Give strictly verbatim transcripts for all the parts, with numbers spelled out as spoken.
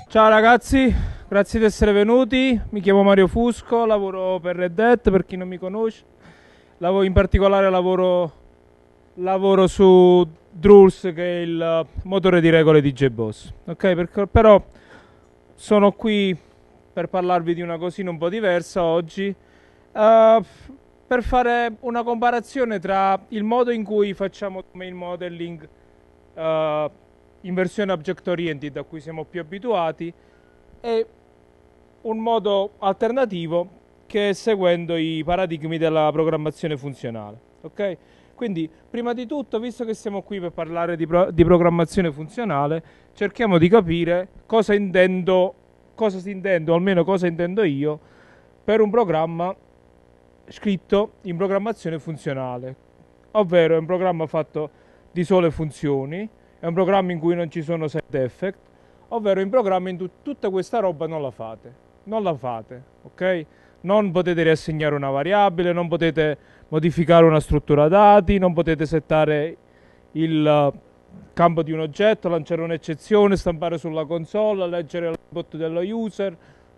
Ciao ragazzi, grazie di essere venuti. Mi chiamo Mario Fusco, lavoro per Red Hat, per chi non mi conosce. Lavoro, in particolare lavoro, lavoro su Drools, che è il motore di regole di JBoss. Ok, perché, però sono qui per parlarvi di una cosina un po' diversa oggi, uh, per fare una comparazione tra il modo in cui facciamo domain modeling uh, in versione object oriented, a cui siamo più abituati, e un modo alternativo che è seguendo i paradigmi della programmazione funzionale. Ok? Quindi, prima di tutto, visto che siamo qui per parlare di, pro di programmazione funzionale, cerchiamo di capire cosa intendo, cosa si intende, o almeno cosa intendo io, per un programma scritto in programmazione funzionale, ovvero è un programma fatto di sole funzioni, è un programma in cui non ci sono side effect, ovvero un programma in cui tutta questa roba non la fate. Non la fate, ok? Non potete riassegnare una variabile, non potete modificare una struttura dati, non potete settare il campo di un oggetto, lanciare un'eccezione, stampare sulla console, leggere l'input dello user,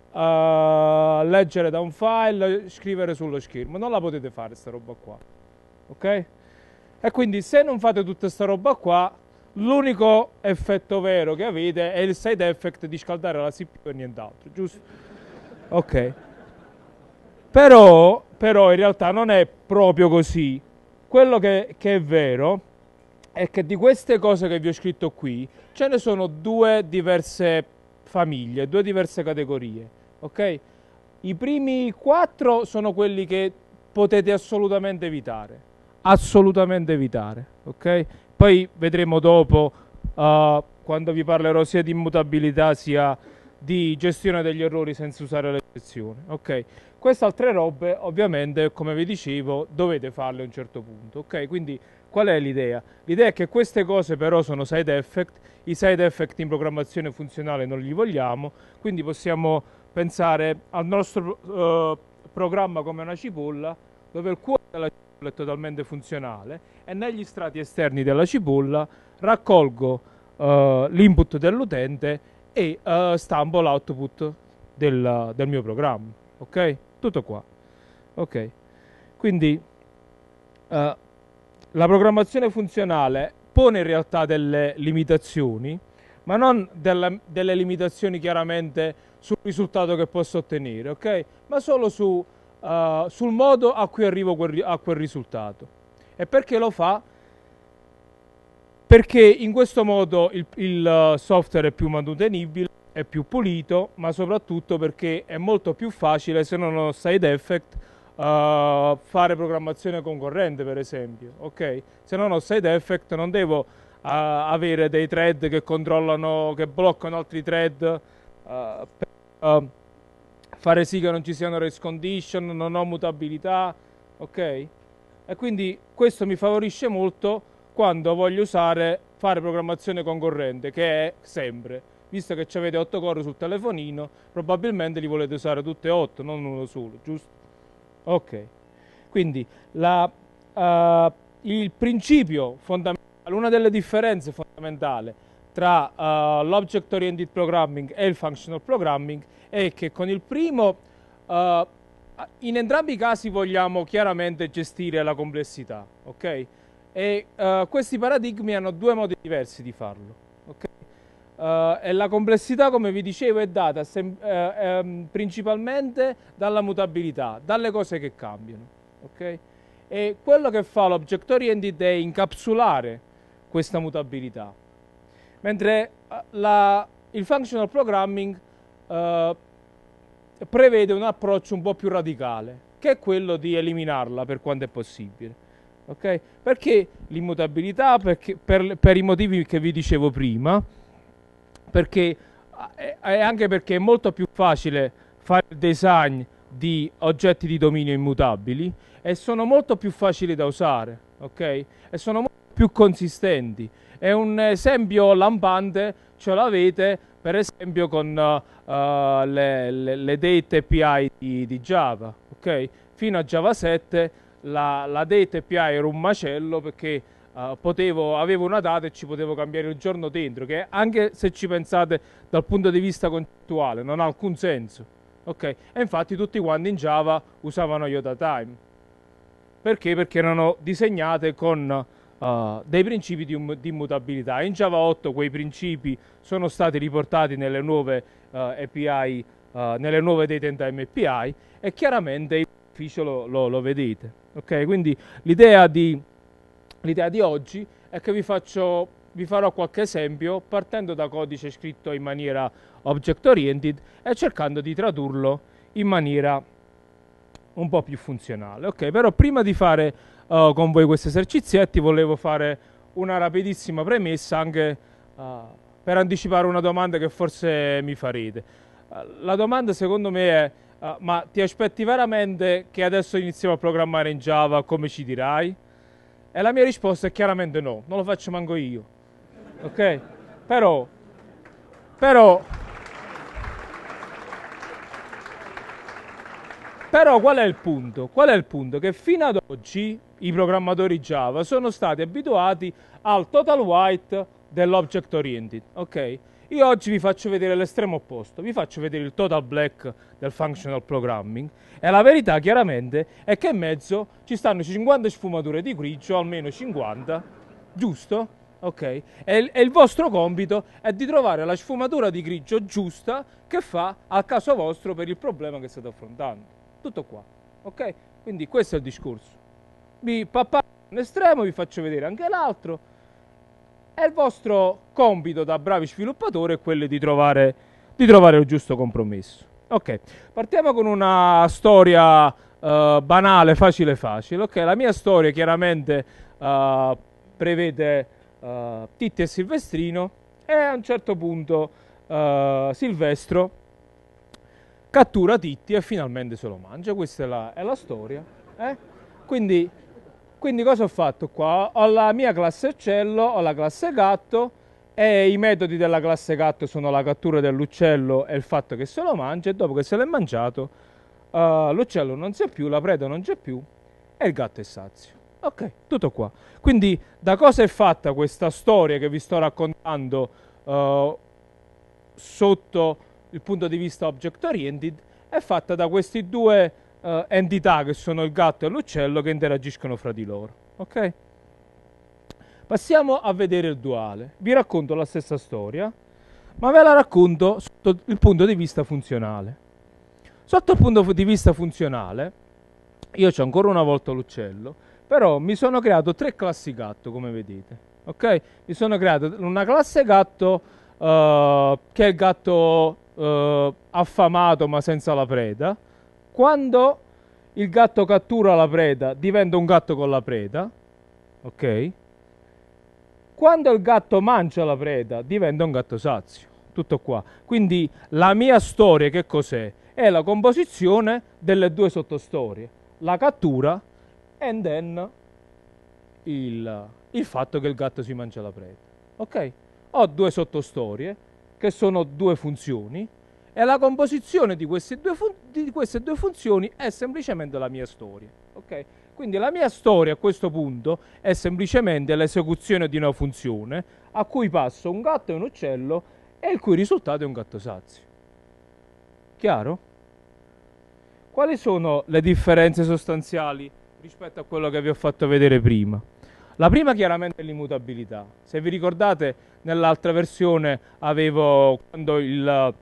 uh, leggere da un file, scrivere sullo schermo. Non la potete fare sta roba qua, ok? E quindi se non fate tutta sta roba qua, l'unico effetto vero che avete è il side effect di scaldare la C P U e nient'altro, giusto? Ok. Però, però in realtà non è proprio così. Quello che, che è vero è che di queste cose che vi ho scritto qui ce ne sono due diverse famiglie, due diverse categorie, ok? I primi quattro sono quelli che potete assolutamente evitare, assolutamente evitare, ok? Poi vedremo dopo, uh, quando vi parlerò sia di immutabilità sia di gestione degli errori senza usare l'eccezione, ok? Queste altre robe, ovviamente, come vi dicevo, dovete farle a un certo punto, ok? Quindi, qual è l'idea? L'idea è che queste cose però sono side effect, i side effect in programmazione funzionale non li vogliamo, quindi possiamo pensare al nostro uh, programma come una cipolla, dove il cuore della cipolla è totalmente funzionale e negli strati esterni della cipolla raccolgo uh, l'input dell'utente e uh, stampo l'output del, del mio programma, ok? Tutto qua, ok? Quindi uh, la programmazione funzionale pone in realtà delle limitazioni, ma non delle, delle limitazioni chiaramente sul risultato che posso ottenere, ok? Ma solo su, uh, sul modo a cui arrivo quel, a quel risultato. E perché lo fa? Perché in questo modo il, il software è più manutenibile, è più pulito, ma soprattutto perché è molto più facile, se non ho side effect, uh, fare programmazione concorrente, per esempio, ok? Se non ho side effect non devo uh, avere dei thread che controllano, che bloccano altri thread, uh, per uh, fare sì che non ci siano race condition, non ho mutabilità, ok? E quindi questo mi favorisce molto quando voglio usare, fare programmazione concorrente, che è sempre. Visto che avete otto core sul telefonino, probabilmente li volete usare tutte e otto, non uno solo, giusto? Ok. Quindi la, uh, il principio fondamentale, una delle differenze fondamentali tra uh, l'object oriented programming e il functional programming è che con il primo, uh, in entrambi i casi vogliamo chiaramente gestire la complessità, ok? E uh, questi paradigmi hanno due modi diversi di farlo, ok? Uh, e la complessità, come vi dicevo, è data uh, um, principalmente dalla mutabilità, dalle cose che cambiano, ok? E quello che fa l'object oriented è incapsulare questa mutabilità, mentre uh, la, il functional programming uh, prevede un approccio un po' più radicale, che è quello di eliminarla per quanto è possibile, ok? Perché l'immutabilità? Perché, per, per i motivi che vi dicevo prima, perché è anche perché è molto più facile fare il design di oggetti di dominio immutabili e sono molto più facili da usare, ok? E sono molto più consistenti. È un esempio lampante, ce l'avete per esempio con uh, le, le, le date A P I di, di Java, ok? Fino a Java sette la, la date A P I era un macello perché uh, potevo, avevo una data e ci potevo cambiare il giorno dentro, che anche se ci pensate dal punto di vista concettuale non ha alcun senso. Ok? E infatti tutti quanti in Java usavano IotaTime. Perché? Perché erano disegnate con uh, dei principi di, um, di immutabilità. In Java otto quei principi sono stati riportati nelle nuove uh, A P I, uh, nelle nuove DataTime A P I, e chiaramente il beneficio lo, lo, lo vedete. Ok? Quindi l'idea di, l'idea di oggi è che vi, faccio, vi farò qualche esempio partendo da codice scritto in maniera object oriented e cercando di tradurlo in maniera un po' più funzionale. Ok, però prima di fare uh, con voi questi esercizietti volevo fare una rapidissima premessa anche uh, per anticipare una domanda che forse mi farete. Uh, la domanda secondo me è uh, ma ti aspetti veramente che adesso iniziamo a programmare in Java come ci dirai? E la mia risposta è chiaramente no, non lo faccio manco io. Ok? Però però Però qual è il punto? Qual è il punto? Che fino ad oggi i programmatori Java sono stati abituati al total white dell'object oriented, ok? Io oggi vi faccio vedere l'estremo opposto, vi faccio vedere il total black del functional programming, e la verità chiaramente è che in mezzo ci stanno cinquanta sfumature di grigio, almeno cinquanta, giusto? Ok? E, e il vostro compito è di trovare la sfumatura di grigio giusta che fa al caso vostro per il problema che state affrontando. Tutto qua, ok? Quindi questo è il discorso. Vi papà un estremo, vi faccio vedere anche l'altro, e il vostro compito da bravi sviluppatori è quello di trovare, di trovare il giusto compromesso. Ok, partiamo con una storia uh, banale, facile facile. Ok, la mia storia chiaramente uh, prevede uh, Titti e Silvestrino, e a un certo punto uh, Silvestro cattura Titti e finalmente se lo mangia. Questa è la, è la storia. Eh? Quindi, quindi cosa ho fatto qua? Ho la mia classe uccello, ho la classe gatto, e i metodi della classe gatto sono la cattura dell'uccello e il fatto che se lo mangia, e dopo che se l'è mangiato uh, l'uccello non c'è più, la preda non c'è più e il gatto è sazio. Ok, tutto qua. Quindi da cosa è fatta questa storia che vi sto raccontando uh, sotto il punto di vista object oriented? È fatta da queste due uh, entità che sono il gatto e l'uccello che interagiscono fra di loro. Ok? Passiamo a vedere il duale. Vi racconto la stessa storia, ma ve la racconto sotto il punto di vista funzionale. Sotto il punto di vista funzionale, io c'ho ancora una volta l'uccello, però mi sono creato tre classi gatto, come vedete. Ok? Mi sono creato una classe gatto uh, che è il gatto uh, affamato ma senza la preda. Quando il gatto cattura la preda diventa un gatto con la preda. Ok? Quando il gatto mangia la preda diventa un gatto sazio. Tutto qua. Quindi la mia storia che cos'è? È la composizione delle due sottostorie. La cattura e then il, il fatto che il gatto si mangia la preda. Ok? Ho due sottostorie che sono due funzioni, e la composizione di queste due, fun- di queste due funzioni è semplicemente la mia storia. Ok? Quindi la mia storia a questo punto è semplicemente l'esecuzione di una funzione a cui passo un gatto e un uccello e il cui risultato è un gatto sazio. Chiaro? Quali sono le differenze sostanziali rispetto a quello che vi ho fatto vedere prima? La prima chiaramente è l'immutabilità. Se vi ricordate, nell'altra versione avevo, quando il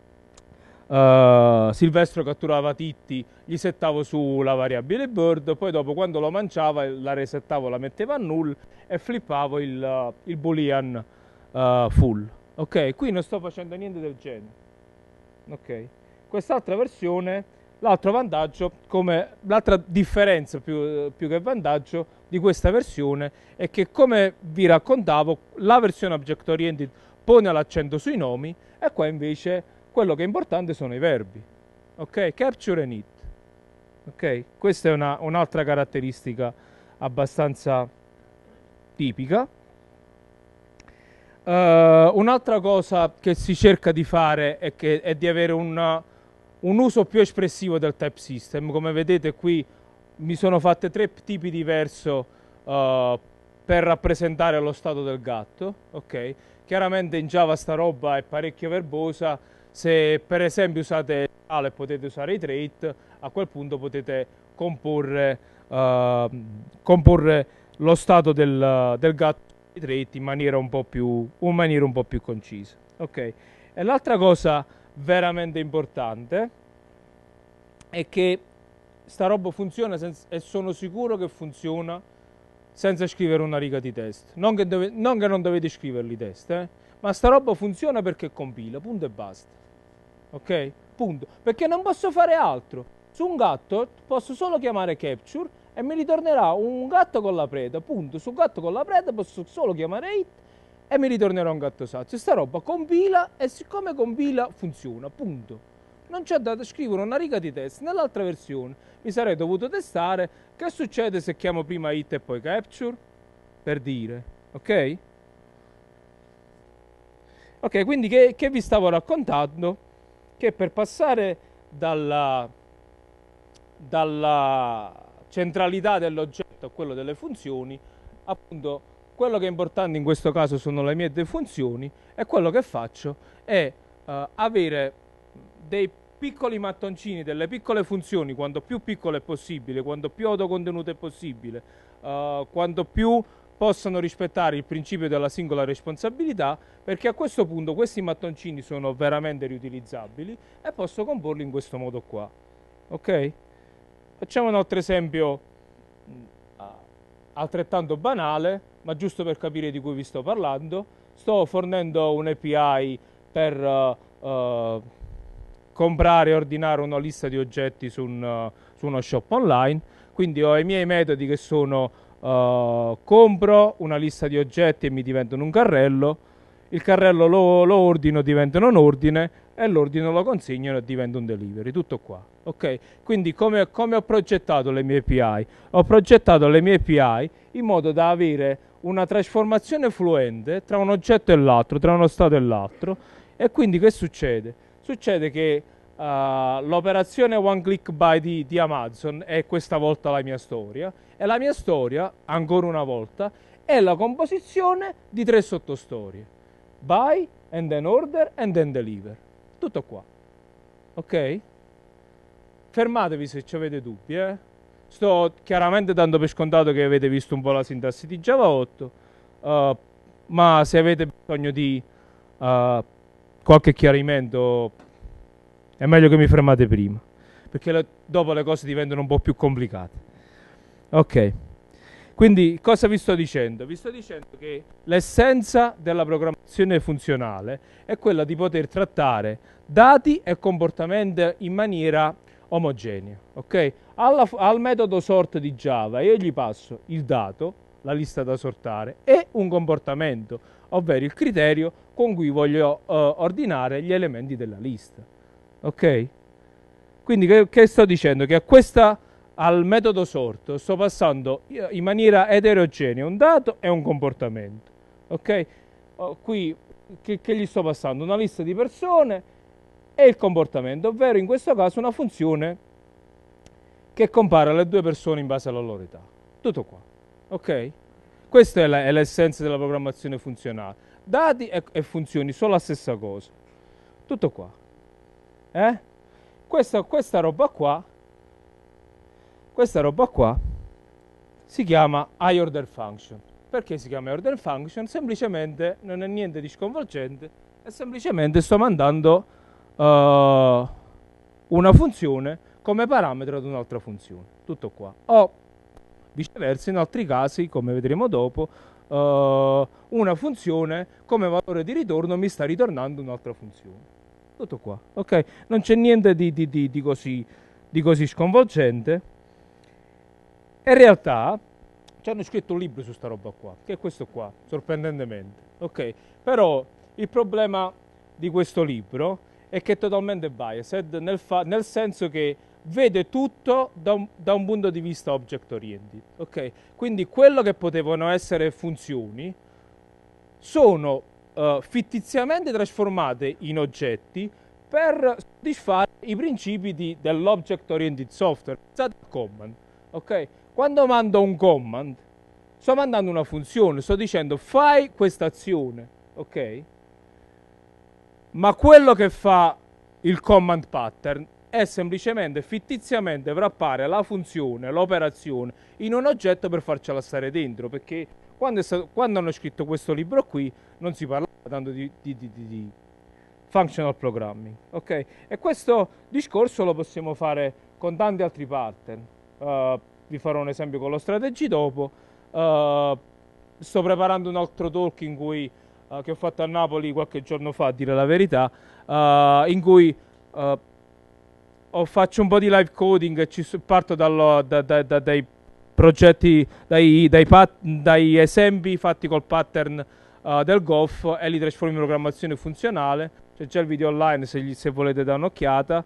uh, Silvestro catturava Titti, gli settavo su la variabile bird, poi dopo quando lo mangiava la resettavo, la mettevo a null e flippavo il, uh, il boolean uh, full. Ok, qui non sto facendo niente del genere. Ok, quest'altra versione, l'altro vantaggio, come l'altra differenza più, più che vantaggio di questa versione è che, come vi raccontavo, la versione object oriented pone l'accento sui nomi, e qua invece quello che è importante sono i verbi. Ok, capture and hit. Ok, questa è una, un'altra caratteristica abbastanza tipica. Uh, un'altra cosa che si cerca di fare è, che, è di avere un, un uso più espressivo del type system. Come vedete qui mi sono fatte tre tipi diversi uh, per rappresentare lo stato del gatto, ok? Chiaramente in Java sta roba è parecchio verbosa. Se per esempio usate e potete usare i trait, a quel punto potete comporre, uh, comporre lo stato del, del gatto i trait in maniera un po' più, in maniera un po' più concisa, ok? E l'altra cosa veramente importante è che sta roba funziona senza, e sono sicuro che funziona senza scrivere una riga di test. Non che, dove, non, che non dovete scriverli i test, eh? Ma sta roba funziona perché compila, punto e basta. Ok? Punto. Perché non posso fare altro. Su un gatto posso solo chiamare capture e mi ritornerà un gatto con la preda, punto. Su gatto con la preda posso solo chiamare it e mi ritornerà un gatto sazio. Sta roba compila e siccome compila funziona, punto. Non c'è da scrivere una riga di test. Nell'altra versione mi sarei dovuto testare che succede se chiamo prima it e poi capture, per dire, ok? Ok, quindi che, che vi stavo raccontando? Che per passare dalla, dalla centralità dell'oggetto a quello delle funzioni, appunto, quello che è importante in questo caso sono le mie defunzioni e quello che faccio è uh, avere dei piccoli mattoncini, delle piccole funzioni, quanto più piccole è possibile, quanto più autocontenuto è possibile, uh, quanto più possano rispettare il principio della singola responsabilità, perché a questo punto questi mattoncini sono veramente riutilizzabili e posso comporli in questo modo qua. Ok? Facciamo un altro esempio uh, altrettanto banale, ma giusto per capire di cui vi sto parlando. Sto fornendo un A P I per uh, uh, comprare e ordinare una lista di oggetti su, un, uh, su uno shop online, quindi ho i miei metodi che sono uh, compro una lista di oggetti e mi diventano un carrello, il carrello lo, lo ordino, diventa un ordine e l'ordine lo consegno e diventa un delivery, tutto qua, ok? Quindi come, come ho progettato le mie A P I? Ho progettato le mie A P I in modo da avere una trasformazione fluente tra un oggetto e l'altro, tra uno stato e l'altro, e quindi che succede? Succede che uh, l'operazione one click buy di, di Amazon è questa volta la mia storia, e la mia storia, ancora una volta, è la composizione di tre sottostorie: buy, and then order, and then deliver. Tutto qua. Ok? Fermatevi se ci avete dubbi, eh? Sto chiaramente dando per scontato che avete visto un po' la sintassi di Java otto, uh, ma se avete bisogno di uh, qualche chiarimento è meglio che mi fermate prima, perché le, dopo le cose diventano un po' più complicate. Ok, quindi cosa vi sto dicendo? Vi sto dicendo che l'essenza della programmazione funzionale è quella di poter trattare dati e comportamenti in maniera omogenea. Ok? Alla, al metodo sort di Java io gli passo il dato, la lista da sortare, e un comportamento, ovvero il criterio con cui voglio uh, ordinare gli elementi della lista. Ok? Quindi che, che sto dicendo? Che a questa, al metodo sort sto passando in maniera eterogenea un dato e un comportamento. Ok? Uh, qui che, che gli sto passando? Una lista di persone e il comportamento, ovvero in questo caso una funzione che compara le due persone in base alla loro età. Tutto qua. Ok? Questa è, la, è l'essenza della programmazione funzionale. Dati e, e funzioni sono la stessa cosa. Tutto qua. Eh? Questa, questa roba qua, questa roba qua si chiama iOrder function. Perché si chiama iOrder function? Semplicemente non è niente di sconvolgente, è semplicemente sto mandando uh, una funzione come parametro ad un'altra funzione. Tutto qua. O viceversa, in altri casi, come vedremo dopo, uh, una funzione come valore di ritorno mi sta ritornando un'altra funzione. Tutto qua, ok? Non c'è niente di, di, di, di, così, di così sconvolgente. In realtà ci hanno scritto un libro su sta roba qua, che è questo qua, sorprendentemente, ok? Però il problema di questo libro è che è totalmente biased, nel, fa- nel senso che vede tutto da un, da un punto di vista object oriented, ok? Quindi quello che potevano essere funzioni sono uh, fittiziamente trasformate in oggetti per soddisfare i principi di, dell'object oriented software. Pensate al command, ok? Quando mando un command sto mandando una funzione, sto dicendo fai questa azione, ok? Ma quello che fa il command pattern è semplicemente, fittiziamente wrappare la funzione, l'operazione, in un oggetto per farcela stare dentro, perché quando, è stato, quando hanno scritto questo libro qui non si parlava tanto di, di, di, di functional programming, ok? E questo discorso lo possiamo fare con tanti altri pattern. Uh, vi farò un esempio con lo strategy dopo. Uh, sto preparando un altro talk in cui, uh, che ho fatto a Napoli qualche giorno fa, a dire la verità, uh, in cui uh, ho, faccio un po' di live coding e ci parto dallo, da, da, da, dai progetti, dai, dai, pat, dai esempi fatti col pattern uh, del Goff e li trasformo in programmazione funzionale. C'è già il video online se, gli, se volete dare un'occhiata.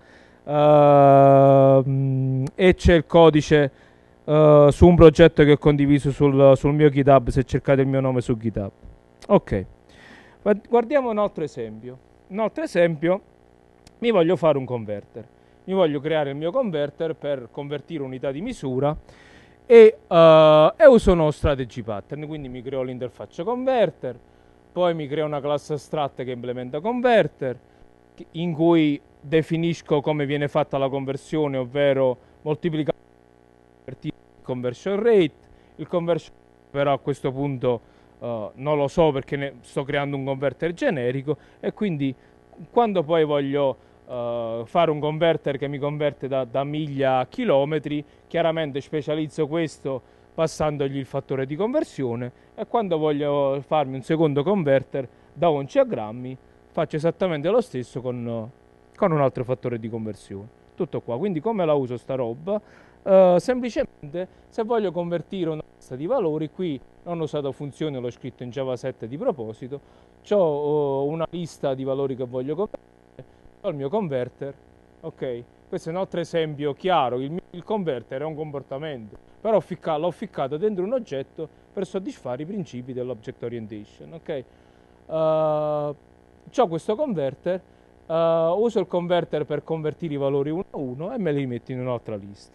Uh, e c'è il codice uh, su un progetto che ho condiviso sul, sul mio GitHub, se cercate il mio nome su GitHub. Ok, guardiamo un altro esempio. Un altro esempio, mi voglio fare un converter. Mi voglio creare il mio converter per convertire unità di misura e, uh, e uso uno strategy pattern. Quindi mi creo l'interfaccia converter, poi mi creo una classe abstratta che implementa converter, in cui definisco come viene fatta la conversione, ovvero moltiplicare il conversion rate. Il conversion però a questo punto uh, non lo so perché ne sto creando un converter generico, e quindi quando poi voglio uh, fare un converter che mi converte da, da miglia a chilometri, chiaramente specializzo questo passandogli il fattore di conversione, e quando voglio farmi un secondo converter da once a grammi faccio esattamente lo stesso con, con un altro fattore di conversione. Tutto qua. Quindi come la uso sta roba? Uh, semplicemente se voglio convertire una lista di valori, qui non ho usato funzioni, l'ho scritto in Java sette di proposito, ho uh, una lista di valori che voglio convertire, ho il mio converter, ok? Questo è un altro esempio chiaro. Il, mio, il converter è un comportamento, però ficca, l'ho ficcato dentro un oggetto per soddisfare i principi dell'object orientation, ok? Uh, Ho questo converter, uh, uso il converter per convertire i valori uno a uno e me li metto in un'altra lista.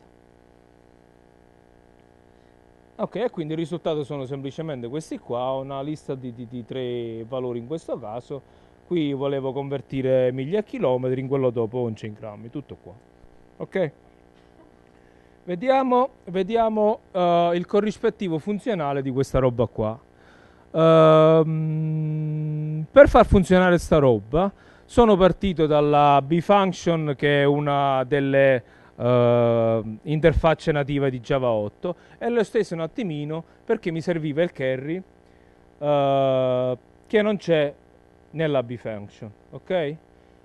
Ok, e quindi il risultato sono semplicemente questi qua, ho una lista di, di, di tre valori in questo caso. Qui volevo convertire miglia a chilometri, in quello dopo once in grammi, tutto qua. Ok? Vediamo, vediamo uh, il corrispettivo funzionale di questa roba qua. Uh, per far funzionare sta roba sono partito dalla B-Function, che è una delle uh, interfacce native di Java otto, e l'ho steso un attimino perché mi serviva il carry uh, che non c'è nella B-Function, ok?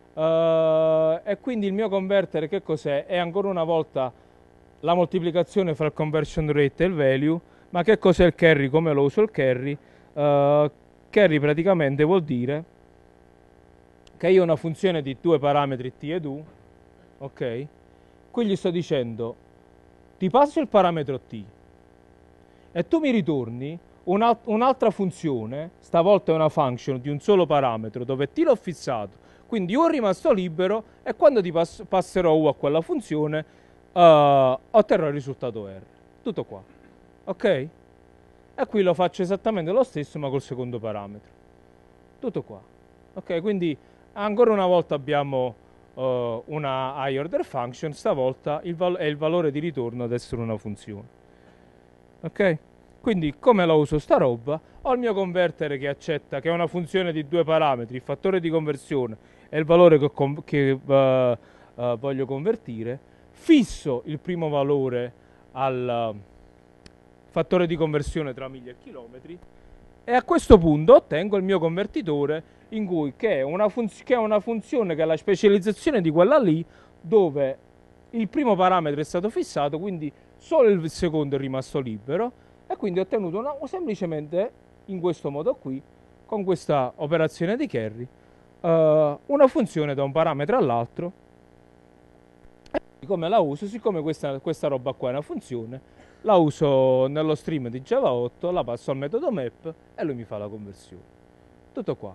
Uh, e quindi il mio converter che cos'è? È ancora una volta la moltiplicazione fra il conversion rate e il value. Ma che cos'è il carry? Come lo uso il carry? Uh, carry praticamente vuol dire che io ho una funzione di due parametri t ed u, ok? Qui gli sto dicendo ti passo il parametro t e tu mi ritorni un'alt- un'altra funzione, stavolta è una function di un solo parametro dove t l'ho fissato, quindi u è rimasto libero, e quando ti pass- passerò u a quella funzione uh, otterrò il risultato r. Tutto qua, ok? E qui lo faccio esattamente lo stesso ma col secondo parametro. Tutto qua. Ok, quindi ancora una volta abbiamo uh, una higher order function, stavolta il val- è il valore di ritorno ad essere una funzione. Ok? Quindi come la uso sta roba? Ho il mio converter che accetta, che è una funzione di due parametri, il fattore di conversione e il valore che, com- che uh, uh, voglio convertire. Fisso il primo valore al uh, fattore di conversione tra miglia e chilometri, e a questo punto ottengo il mio convertitore, in cui che è, una funz- che è una funzione che è la specializzazione di quella lì, dove il primo parametro è stato fissato, quindi solo il secondo è rimasto libero, e quindi ho ottenuto una, semplicemente in questo modo qui, con questa operazione di carry, uh, una funzione da un parametro all'altro. E come la uso? Siccome questa, questa roba qua è una funzione, la uso nello stream di Java otto, la passo al metodo map e lui mi fa la conversione. Tutto qua.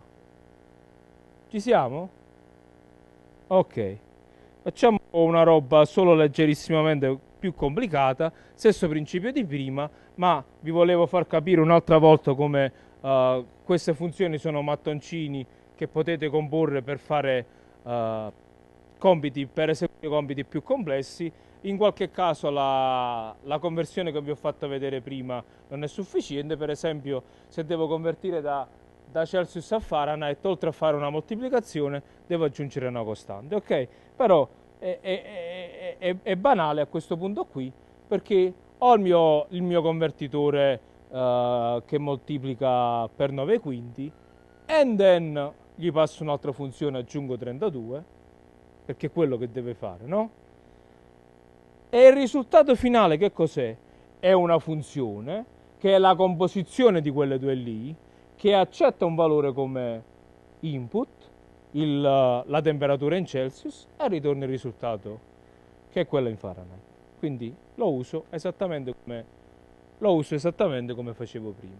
Ci siamo? Ok. Facciamo una roba solo leggerissimamente più complicata, stesso principio di prima, ma vi volevo far capire un'altra volta come uh, queste funzioni sono mattoncini che potete comporre per fare uh, compiti, per eseguire compiti più complessi. In qualche caso la, la conversione che vi ho fatto vedere prima non è sufficiente. Per esempio, se devo convertire da, da Celsius a Fahrenheit, oltre a fare una moltiplicazione devo aggiungere una costante, ok? Però è, è, è, è banale a questo punto qui, perché ho il mio, il mio convertitore uh, che moltiplica per nove quinti, and then gli passo un'altra funzione, aggiungo trentadue, perché è quello che deve fare, no? E il risultato finale che cos'è? È una funzione che è la composizione di quelle due lì, che accetta un valore come input, il, la temperatura in Celsius, e ritorna il risultato che è quello in Fahrenheit. Quindi lo uso esattamente come, lo uso esattamente come facevo prima.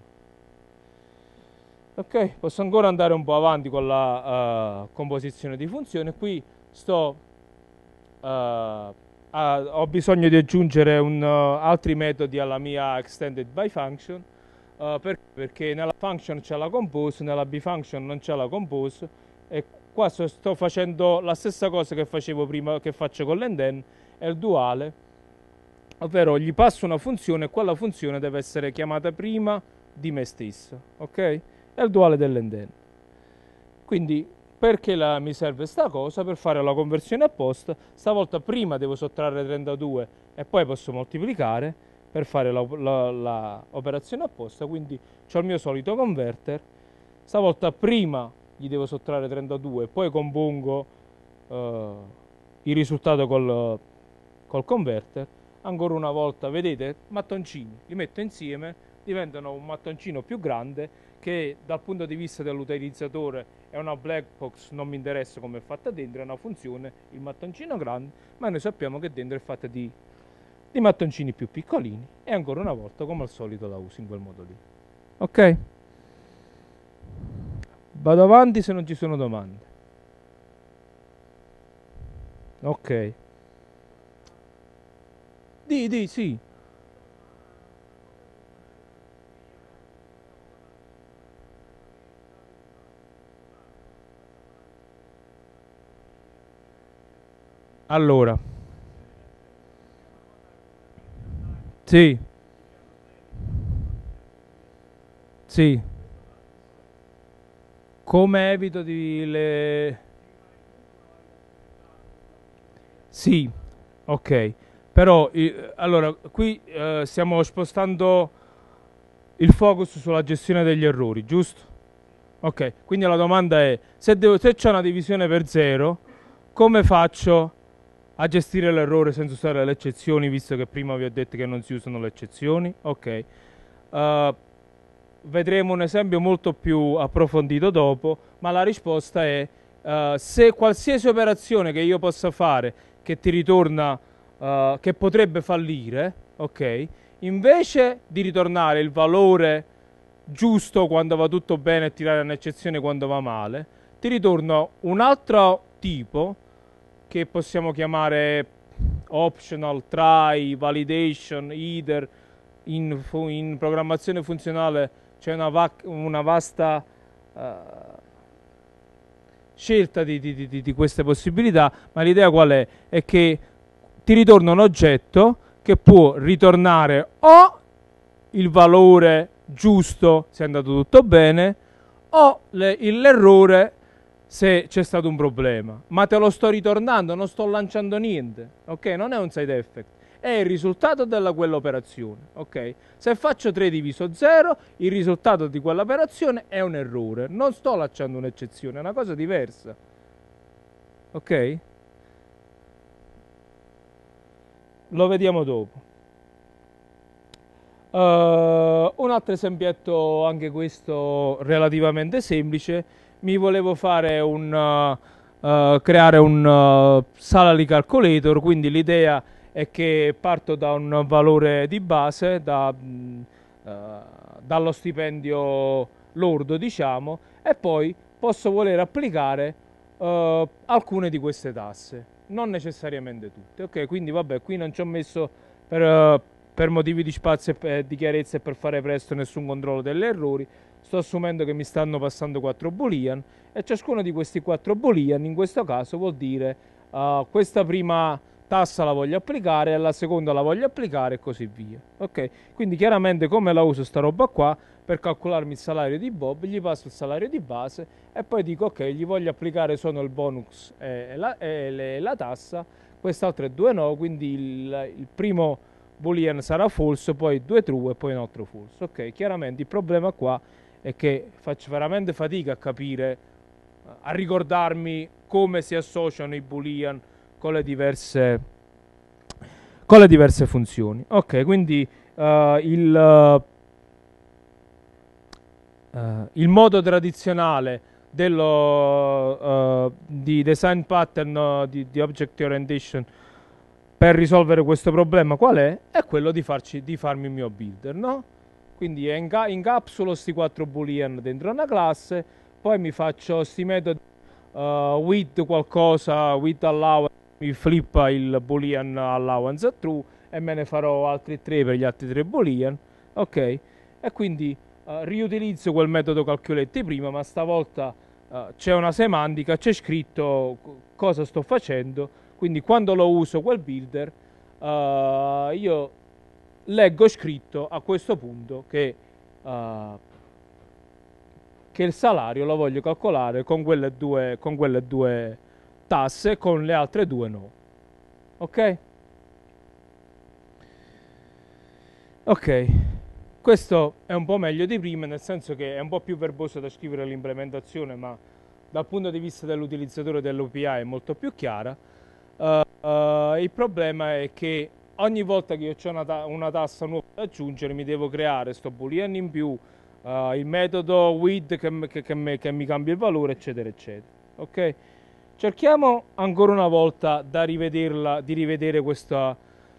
Ok, posso ancora andare un po' avanti con la uh, composizione di funzioni. Qui sto... Uh, Uh, ho bisogno di aggiungere un, uh, altri metodi alla mia extended by function, uh, per, perché nella function c'è la compose, nella bfunction non c'è la compose, e qua so, sto facendo la stessa cosa che facevo prima, che faccio con l'enden, è il duale, ovvero gli passo una funzione e quella funzione deve essere chiamata prima di me stesso, ok? È il duale dell'enden. Quindi perché la, mi serve sta cosa? Per fare la conversione apposta. Stavolta prima devo sottrarre trentadue e poi posso moltiplicare per fare l'operazione apposta. Quindi ho il mio solito converter. Stavolta prima gli devo sottrarre trentadue, poi compongo uh, il risultato col, col converter. Ancora una volta, vedete, mattoncini, li metto insieme, diventano un mattoncino più grande, che dal punto di vista dell'utilizzatore è una black box, non mi interessa come è fatta dentro, è una funzione, il mattoncino grande, ma noi sappiamo che dentro è fatta di, di mattoncini più piccolini, e ancora una volta come al solito la uso in quel modo lì. Ok? Vado avanti se non ci sono domande. Ok. Di, di, sì. Allora, sì, sì, come evito di le... Sì, ok, però eh, allora qui eh, stiamo spostando il focus sulla gestione degli errori, giusto? Ok, quindi la domanda è, se, devo, se c'è una divisione per zero, come faccio a gestire l'errore senza usare le eccezioni, visto che prima vi ho detto che non si usano le eccezioni? Ok. Uh, vedremo un esempio molto più approfondito dopo, ma la risposta è uh, se qualsiasi operazione che io possa fare che ti ritorna, uh, che potrebbe fallire, ok? Invece di ritornare il valore giusto quando va tutto bene e tirare un'eccezione quando va male, ti ritorna un altro tipo che possiamo chiamare optional, try, validation, either. In, in programmazione funzionale c'è una, va una vasta uh, scelta di, di, di, di queste possibilità, ma l'idea qual è? È che ti ritorna un oggetto che può ritornare o il valore giusto se è andato tutto bene, o l'errore se c'è stato un problema, ma te lo sto ritornando, non sto lanciando niente, ok? Non è un side effect, è il risultato della quell'operazione, ok? Se faccio tre diviso zero, il risultato di quell'operazione è un errore, non sto lanciando un'eccezione, è una cosa diversa, ok? Lo vediamo dopo. Uh, un altro esempietto, anche questo relativamente semplice. Mi volevo fare un uh, uh, creare un uh, salary calculator, quindi l'idea è che parto da un valore di base, da, uh, dallo stipendio lordo, diciamo, e poi posso voler applicare uh, alcune di queste tasse, non necessariamente tutte, ok? Quindi vabbè, qui non ci ho messo per, uh, per motivi di spazio e eh, di chiarezza e per fare presto, nessun controllo degli errori, sto assumendo che mi stanno passando quattro boolean e ciascuno di questi quattro boolean in questo caso vuol dire uh, questa prima tassa la voglio applicare, la seconda la voglio applicare e così via. Ok, quindi chiaramente come la uso sta roba qua? Per calcolarmi il salario di Bob, gli passo il salario di base e poi dico ok, gli voglio applicare solo il bonus e la, e le, la tassa, quest'altre due no, quindi il, il primo boolean sarà false, poi due true e poi un altro false. Ok, chiaramente il problema qua è che faccio veramente fatica a capire, a ricordarmi come si associano i boolean con le diverse, con le diverse funzioni. Ok, quindi uh, il... Uh, Uh, il modo tradizionale dello, uh, di design pattern uh, di, di object orientation per risolvere questo problema qual è? È quello di, farci, di farmi il mio builder, no? Quindi inca incapsulo questi quattro boolean dentro una classe, poi mi faccio questi metodi uh, with qualcosa, with allowance, mi flippa il boolean allowance a true e me ne farò altri tre per gli altri tre boolean, ok? E quindi Uh, riutilizzo quel metodo calculate prima, ma stavolta uh, c'è una semantica, c'è scritto cosa sto facendo, quindi quando lo uso quel builder uh, io leggo scritto a questo punto che, uh, che il salario lo voglio calcolare con quelle due, con quelle due tasse, con le altre due no. Ok? Ok. Questo è un po' meglio di prima, nel senso che è un po' più verboso da scrivere l'implementazione, ma dal punto di vista dell'utilizzatore dell'O P I è molto più chiara. Uh, uh, il problema è che ogni volta che io ho una, ta una tassa nuova da aggiungere mi devo creare sto boolean in più, uh, il metodo with che, che, che, me, che mi cambia il valore, eccetera, eccetera. Ok? Cerchiamo ancora una volta da rivederla, di rivedere questa...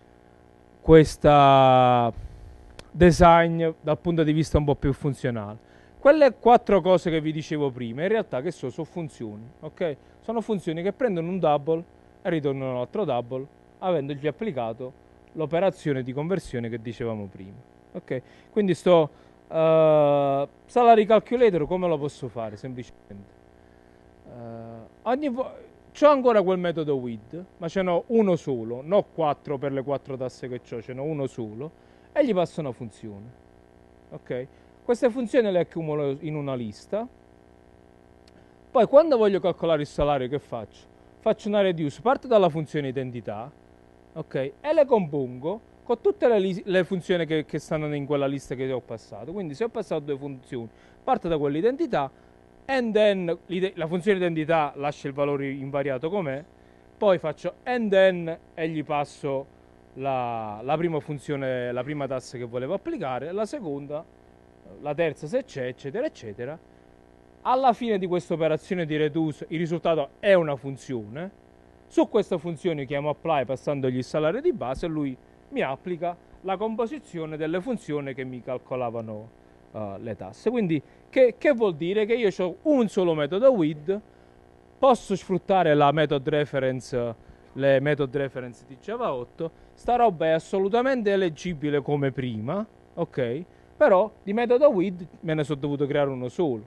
questa design dal punto di vista un po' più funzionale. Quelle quattro cose che vi dicevo prima, in realtà che so, sono funzioni, ok? Sono funzioni che prendono un double e ritornano un altro double, avendogli applicato l'operazione di conversione che dicevamo prima, ok? Quindi sto uh, salary calculator come lo posso fare? Semplicemente uh, ogni volta c'ho ancora quel metodo with, ma ce n'ho uno solo, non quattro per le quattro tasse che ho, ce n'ho uno solo e gli passo una funzione, ok? Queste funzioni le accumulo in una lista, poi quando voglio calcolare il salario che faccio? Faccio una reduce, parto dalla funzione identità, ok? E le compongo con tutte le, le funzioni che, che stanno in quella lista che ho passato, quindi se ho passato due funzioni, parto da quell'identità, and then la funzione identità lascia il valore invariato com'è, poi faccio and then e gli passo La, la prima funzione, la prima tassa che volevo applicare, la seconda, la terza se c'è, eccetera, eccetera. Alla fine di questa operazione di reduce il risultato è una funzione. Su questa funzione chiamo apply passandogli il salario di base e lui mi applica la composizione delle funzioni che mi calcolavano uh, le tasse. Quindi che, che vuol dire? Che io ho un solo metodo with, posso sfruttare la method reference, le method reference di Java otto, sta roba è assolutamente leggibile come prima, ok? Però di metodo with me ne sono dovuto creare uno solo.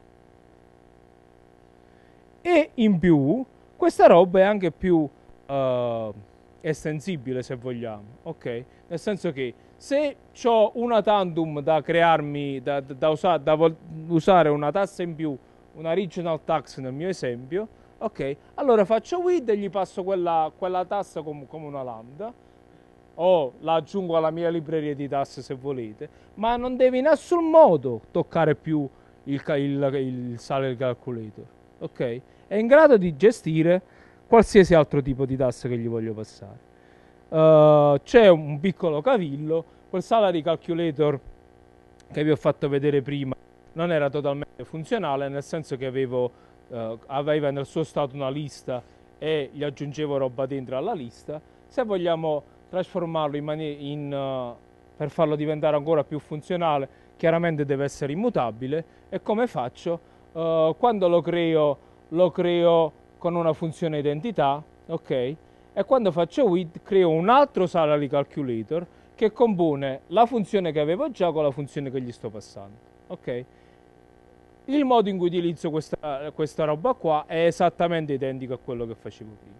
E in più questa roba è anche più uh, estensibile se vogliamo, ok? Nel senso che se ho una tandem da crearmi, da, da, da, usa, da usare una tassa in più, una regional tax nel mio esempio, ok? Allora faccio with e gli passo quella, quella tassa come, come una lambda, o la aggiungo alla mia libreria di tasse se volete, ma non deve in nessun modo toccare più il, il, il salary calculator, ok? È in grado di gestire qualsiasi altro tipo di tasse che gli voglio passare. Uh, c'è un piccolo cavillo, quel salary calculator che vi ho fatto vedere prima non era totalmente funzionale, nel senso che avevo, uh, aveva nel suo stato una lista e gli aggiungevo roba dentro alla lista. Se vogliamo trasformarlo in in, uh, per farlo diventare ancora più funzionale, chiaramente deve essere immutabile. E come faccio? Uh, quando lo creo, lo creo con una funzione identità, ok? E quando faccio with creo un altro salary calculator che compone la funzione che avevo già con la funzione che gli sto passando. Ok? Il modo in cui utilizzo questa, questa roba qua è esattamente identico a quello che facevo prima.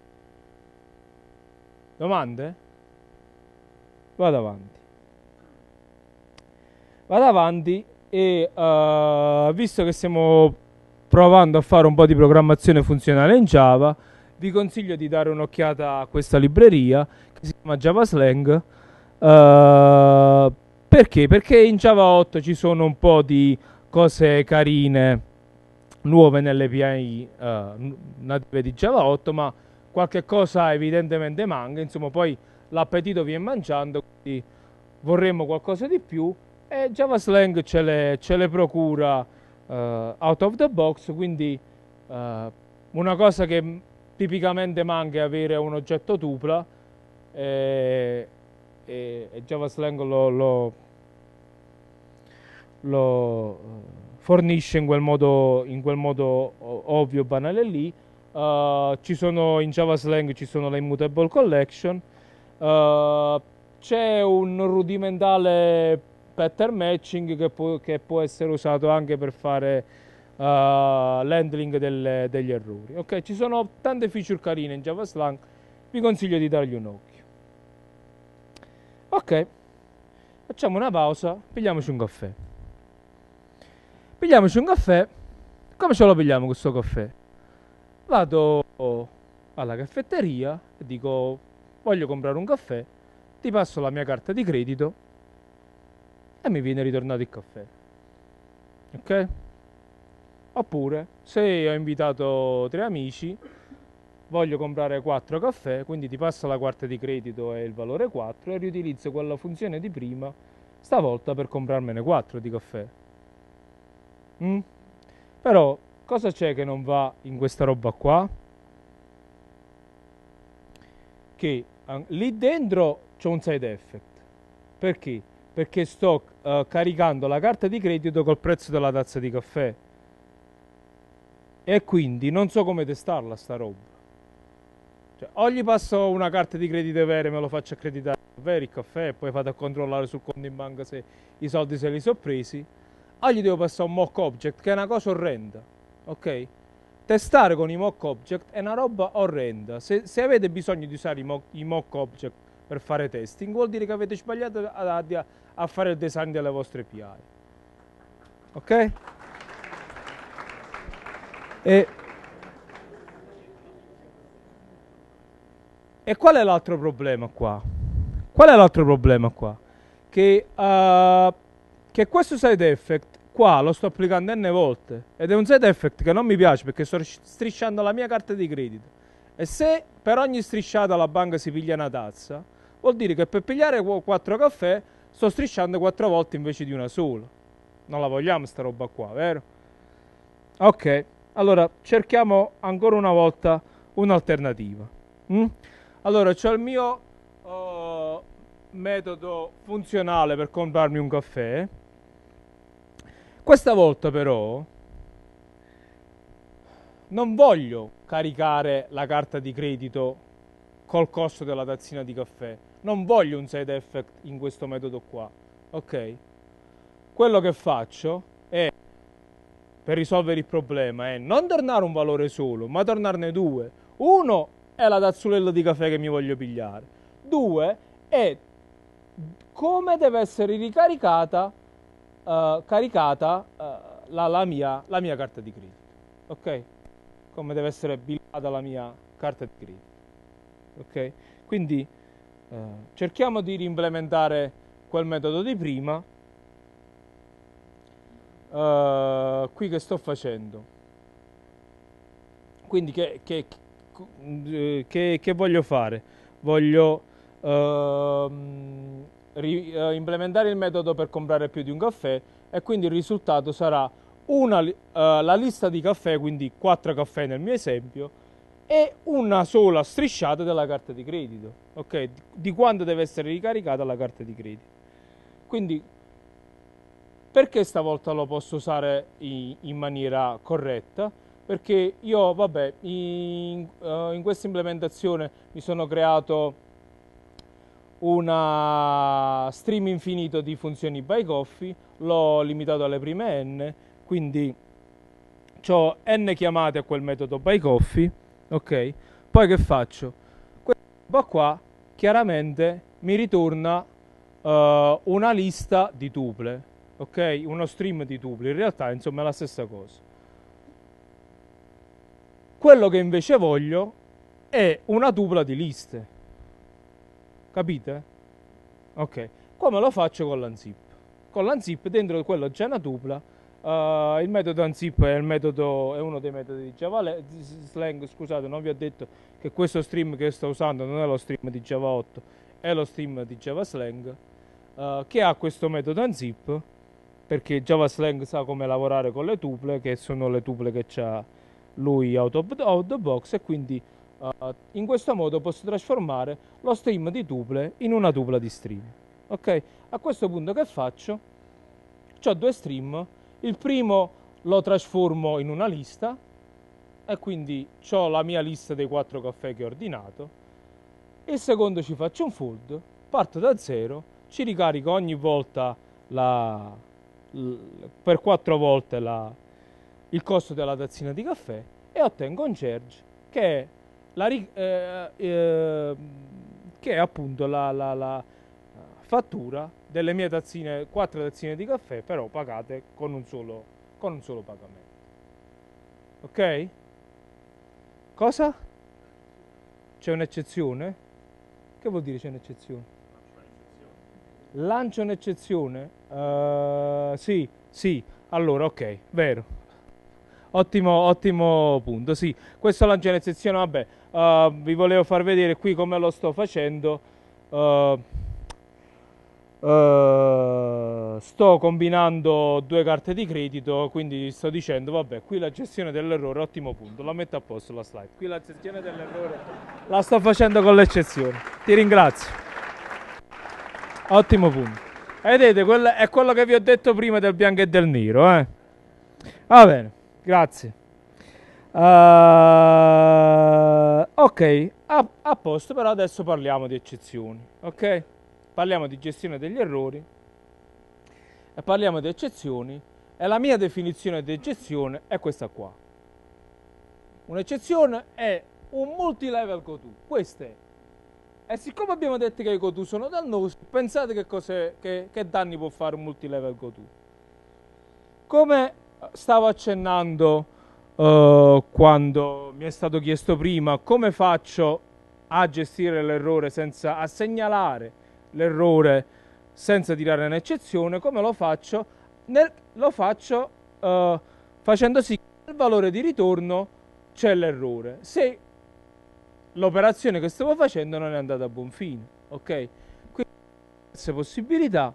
Domande? Vado avanti. Vado avanti e uh, visto che stiamo provando a fare un po' di programmazione funzionale in Java, vi consiglio di dare un'occhiata a questa libreria che si chiama JavaSlang. Uh, perché? Perché in Java otto ci sono un po' di cose carine nuove nelle A P I uh, native di Java otto, ma qualche cosa evidentemente manca. Insomma, poi l'appetito viene mangiando, quindi vorremmo qualcosa di più e JavaSlang ce le, ce le procura uh, out of the box. Quindi uh, una cosa che tipicamente manca è avere un oggetto tupla, e, e, e JavaSlang lo, lo, lo fornisce in quel modo, in quel modo ovvio, banale lì. Uh, ci sono in JavaSlang ci sono le immutable collection, uh, c'è un rudimentale pattern matching che può, che può essere usato anche per fare uh, l'handling delle, degli errori. Ok, ci sono tante feature carine in JavaSlang, vi consiglio di dargli un occhio. Ok, facciamo una pausa, pigliamoci un caffè. Pigliamoci un caffè. Come ce lo pigliamo questo caffè? Vado alla caffetteria e dico: voglio comprare un caffè, ti passo la mia carta di credito e mi viene ritornato il caffè. Ok? Oppure, se ho invitato tre amici, voglio comprare quattro caffè, quindi ti passo la carta di credito e il valore quattro e riutilizzo quella funzione di prima, stavolta per comprarmene quattro di caffè. Mm? Però cosa c'è che non va in questa roba qua? Che uh, lì dentro c'è un side effect. Perché? Perché sto uh, caricando la carta di credito col prezzo della tazza di caffè. E quindi non so come testarla sta roba. Cioè, o gli passo una carta di credito vera e me lo faccio accreditare vero il caffè e poi vado a controllare sul conto in banca se i soldi se li sono presi, o gli devo passare un mock object, che è una cosa orrenda. Ok? Testare con i mock object è una roba orrenda. Se, se avete bisogno di usare i mock, i mock object per fare testing, vuol dire che avete sbagliato a, a, a fare il design delle vostre A P I. Ok? E, e qual è l'altro problema qua? Qual è l'altro problema qua? Che, uh, che questo side effect qua lo sto applicando n volte ed è un side effect che non mi piace perché sto strisciando la mia carta di credito e se per ogni strisciata la banca si piglia una tazza, vuol dire che per pigliare quattro caffè sto strisciando quattro volte invece di una sola. Non la vogliamo sta roba qua, vero? Ok, allora cerchiamo ancora una volta un'alternativa. Mm? Allora c'è il mio uh, metodo funzionale per comprarmi un caffè. Questa volta però non voglio caricare la carta di credito col costo della tazzina di caffè. Non voglio un side effect in questo metodo qua. Ok? Quello che faccio è, per risolvere il problema, è non tornare un valore solo, ma tornarne due. Uno è la tazzulella di caffè che mi voglio pigliare. Due è come deve essere ricaricata Uh, caricata uh, la, la, mia, la mia carta di credito. Ok? Come deve essere billata la mia carta di credito. Ok? Quindi uh, cerchiamo di reimplementare quel metodo di prima. Uh, qui che sto facendo? Quindi che, che, che, che voglio fare? Voglio uh, Ri, uh, implementare il metodo per comprare più di un caffè e quindi il risultato sarà una, uh, la lista di caffè, quindi quattro caffè nel mio esempio, e una sola strisciata della carta di credito, ok? Di, di quando deve essere ricaricata la carta di credito. Quindi perché stavolta lo posso usare in, in maniera corretta? Perché io, vabbè, in, uh, in questa implementazione mi sono creato una stream infinito di funzioni by coffee, l'ho limitato alle prime n, quindi ho n chiamate a quel metodo by coffee, ok? Poi che faccio? Questa qua chiaramente mi ritorna uh, una lista di tuple, ok? Uno stream di tuple, in realtà insomma è la stessa cosa. Quello che invece voglio è una tupla di liste, capite? Ok, come lo faccio con l'unzip? Con l'unzip dentro quello c'è una tupla. Uh, il metodo unzip è, il metodo, è uno dei metodi di Java Slang. Scusate, non vi ho detto che questo stream che sto usando non è lo stream di Java otto, è lo stream di Java Slang, uh, che ha questo metodo unzip, perché Java Slang sa come lavorare con le tuple, che sono le tuple che c'ha lui out of, out of the box, e quindi uh, in questo modo posso trasformare lo stream di tuple in una tupla di stream. Ok, a questo punto che faccio? Ho due stream. Il primo lo trasformo in una lista e quindi ho la mia lista dei quattro caffè che ho ordinato. Il secondo ci faccio un fold, parto da zero, ci ricarico ogni volta la, l, per quattro volte la, il costo della tazzina di caffè e ottengo un charge che è, la, eh, eh, che è appunto la, la, la fattura delle mie tazzine, quattro tazzine di caffè, però pagate con un solo, con un solo pagamento. Ok? Cosa? C'è un'eccezione? Che vuol dire c'è un'eccezione? Lancio un'eccezione? Uh, sì, sì. Allora, ok, vero. Ottimo, ottimo punto. Sì, questo lancio un'eccezione, vabbè. Uh, vi volevo far vedere qui come lo sto facendo. Uh, Uh, sto combinando due carte di credito, quindi sto dicendo vabbè, qui la gestione dell'errore, ottimo punto, la metto a posto la slide, qui la gestione dell'errore la sto facendo con l'eccezione, ti ringrazio, ottimo punto. Vedete, quello è quello che vi ho detto prima del bianco e del nero, eh? Va bene, grazie. Uh, ok, a, a posto, però adesso parliamo di eccezioni, ok? Parliamo di gestione degli errori e parliamo di eccezioni, e la mia definizione di eccezione è questa qua. Un'eccezione è un multilevel goto. Questo è. E siccome abbiamo detto che i goto sono dannosi, pensate che, che, che danni può fare un multilevel goto. Come stavo accennando uh, quando mi è stato chiesto prima, come faccio a gestire l'errore senza a segnalare l'errore senza tirare un'eccezione, come lo faccio? Nel, lo faccio uh, facendo sì che nel valore di ritorno c'è l'errore, se l'operazione che stavo facendo non è andata a buon fine, ok? Quindi queste possibilità,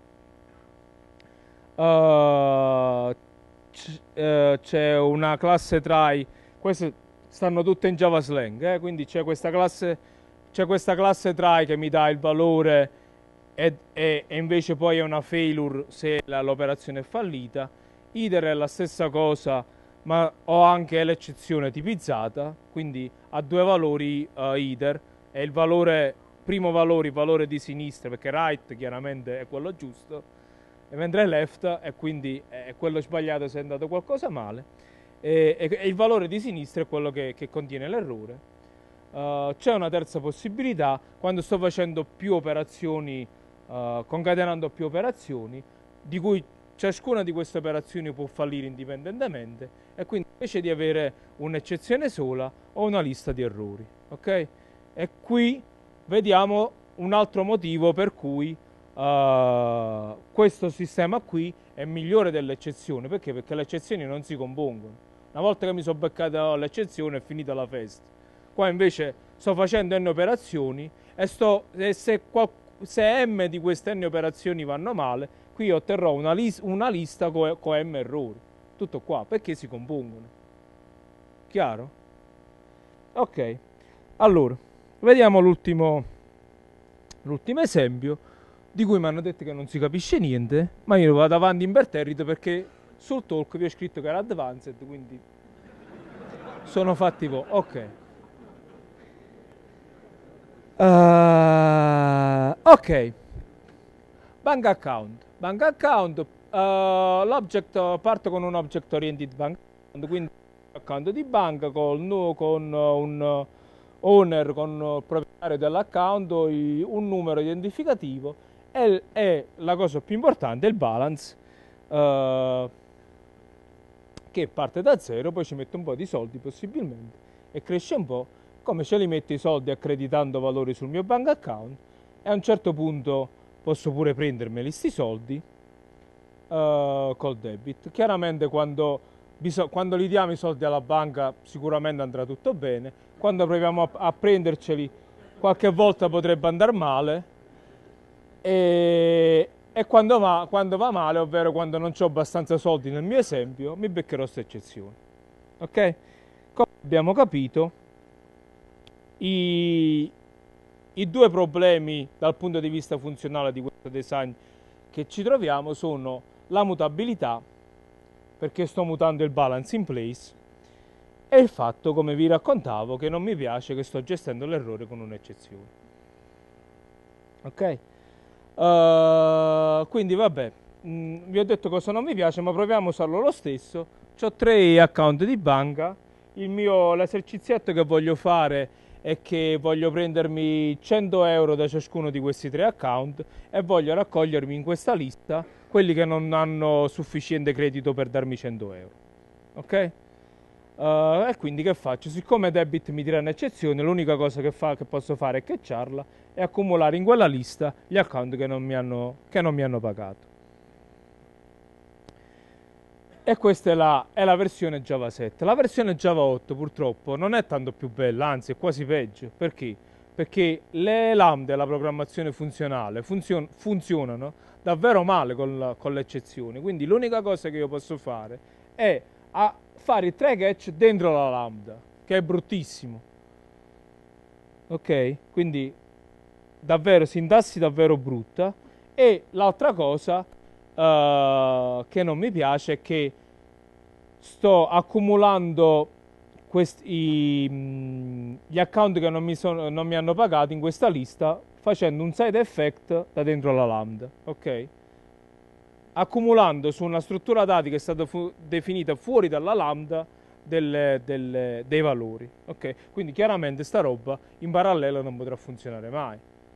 uh, c'è una classe try, queste stanno tutte in Java Slang, eh? Quindi c'è questa classe, c'è questa classe try che mi dà il valore e, e, e invece poi è una failure se l'operazione è fallita. Iter è la stessa cosa, ma ho anche l'eccezione tipizzata, quindi ha due valori uh, iter, e il valore, primo valore, il valore di sinistra, perché right chiaramente è quello giusto, e mentre left è quindi è quello sbagliato se è andato qualcosa male, e, e, e il valore di sinistra è quello che, che contiene l'errore. Uh, c'è una terza possibilità, quando sto facendo più operazioni, Uh, concatenando più operazioni, di cui ciascuna di queste operazioni può fallire indipendentemente, e quindi invece di avere un'eccezione sola ho una lista di errori, ok? E qui vediamo un altro motivo per cui uh, questo sistema qui è migliore dell'eccezione. Perché? Perché le eccezioni non si compongono. Una volta che mi sono beccato l'eccezione è finita la festa. Qua invece sto facendo n operazioni e, sto, e se qualcuno se m di queste n operazioni vanno male, qui otterrò una, lis una lista con co m errori. Tutto qua, perché si compongono. Chiaro? Ok. Allora, vediamo l'ultimo l'ultimo esempio, di cui mi hanno detto che non si capisce niente, ma io vado avanti imperterrito perché sul talk vi ho scritto che era advanced, quindi sono fatti voi. Ok. Uh, ok, bank account. Bank account, uh, l'object, parto con un object oriented bank account, quindi un account di banca con, con uh, un uh, owner, con uh, il proprietario dell'account, un numero identificativo e, e la cosa più importante, il balance, uh, che parte da zero, poi ci mette un po' di soldi possibilmente e cresce un po'. Come ce li metto i soldi accreditando valori sul mio bank account, e a un certo punto posso pure prendermeli sti soldi uh, col debit. Chiaramente quando, quando li diamo i soldi alla banca sicuramente andrà tutto bene, quando proviamo a, a prenderceli qualche volta potrebbe andare male, e, e quando, va, quando va male, ovvero quando non ho abbastanza soldi nel mio esempio, mi beccherò queste eccezioni. Ok? Come abbiamo capito, I, i due problemi dal punto di vista funzionale di questo design che ci troviamo sono la mutabilità, perché sto mutando il balance in place, e il fatto, come vi raccontavo, che non mi piace che sto gestendo l'errore con un'eccezione. Ok? Uh, quindi vabbè, mh, vi ho detto cosa non mi piace, ma proviamo a usarlo lo stesso. Ho tre account di banca. Il mio, l'esercizietto che voglio fare è che voglio prendermi cento euro da ciascuno di questi tre account e voglio raccogliermi in questa lista quelli che non hanno sufficiente credito per darmi cento euro. Ok? Uh, e quindi che faccio? Siccome debit mi tira un'eccezione, l'unica cosa che, fa, che posso fare è catcharla e accumulare in quella lista gli account che non mi hanno, che non mi hanno pagato. E questa è la, è la versione Java sette. La versione Java otto purtroppo non è tanto più bella, anzi è quasi peggio. Perché? Perché le lambda e la programmazione funzionale funzion- funzionano davvero male con, la, con le eccezioni. Quindi l'unica cosa che io posso fare è a fare il try catch dentro la lambda, che è bruttissimo. Ok? Quindi davvero sintassi davvero brutta. E l'altra cosa uh, che non mi piace è che sto accumulando questi, mh, gli account che non mi, sono, non mi hanno pagato in questa lista, facendo un side effect da dentro la lambda. Ok? Accumulando su una struttura dati che è stata fu- definita fuori dalla lambda delle, delle, dei valori. Ok? Quindi chiaramente sta roba in parallelo non potrà funzionare mai.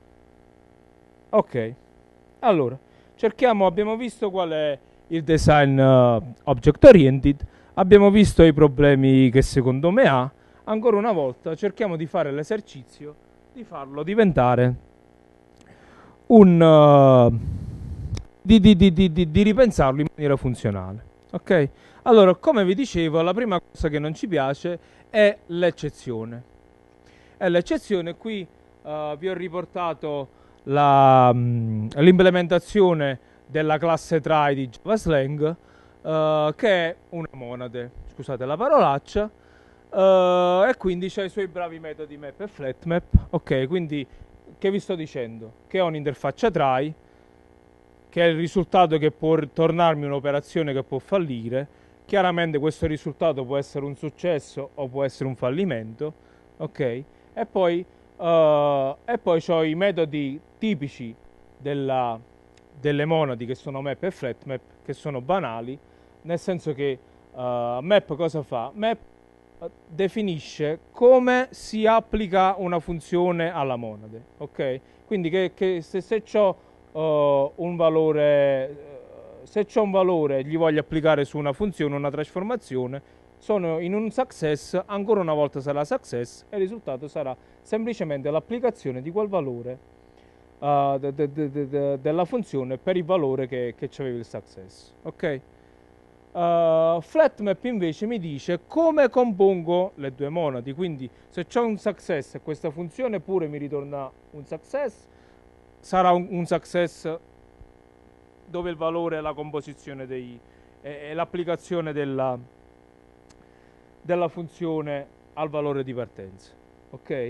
Ok, allora cerchiamo, abbiamo visto qual è il design uh, object oriented, abbiamo visto i problemi che secondo me ha. Ancora una volta cerchiamo di fare l'esercizio di farlo diventare un uh, di, di, di, di, di ripensarlo in maniera funzionale. Ok? Allora, come vi dicevo, la prima cosa che non ci piace è l'eccezione. È l'eccezione, qui uh, vi ho riportato la, um, l'implementazione della classe try di Java Slang, uh, che è una monade, scusate la parolaccia, uh, e quindi c'è i suoi bravi metodi map e flatmap. Ok, quindi che vi sto dicendo? Che ho un'interfaccia try, che è il risultato che può tornarmi un'operazione che può fallire. Chiaramente questo risultato può essere un successo o può essere un fallimento. Ok? E poi, uh, e poi ho i metodi tipici della, delle monadi, che sono map e flatmap, che sono banali, nel senso che uh, map cosa fa? Map definisce come si applica una funzione alla monade. Ok? Quindi che, che se, se ho uh, un valore, se c'ho un valore gli voglio applicare su una funzione, una trasformazione, sono in un success, ancora una volta sarà success e il risultato sarà semplicemente l'applicazione di quel valore uh, de, de, de, de, della funzione per il valore che, che c'aveva il success. Ok? Uh, flatmap invece mi dice come compongo le due monadi, quindi se c'è un success e questa funzione pure mi ritorna un success, sarà un, un success dove il valore è la composizione dei, è, è l'applicazione della, della funzione al valore di partenza. Ok?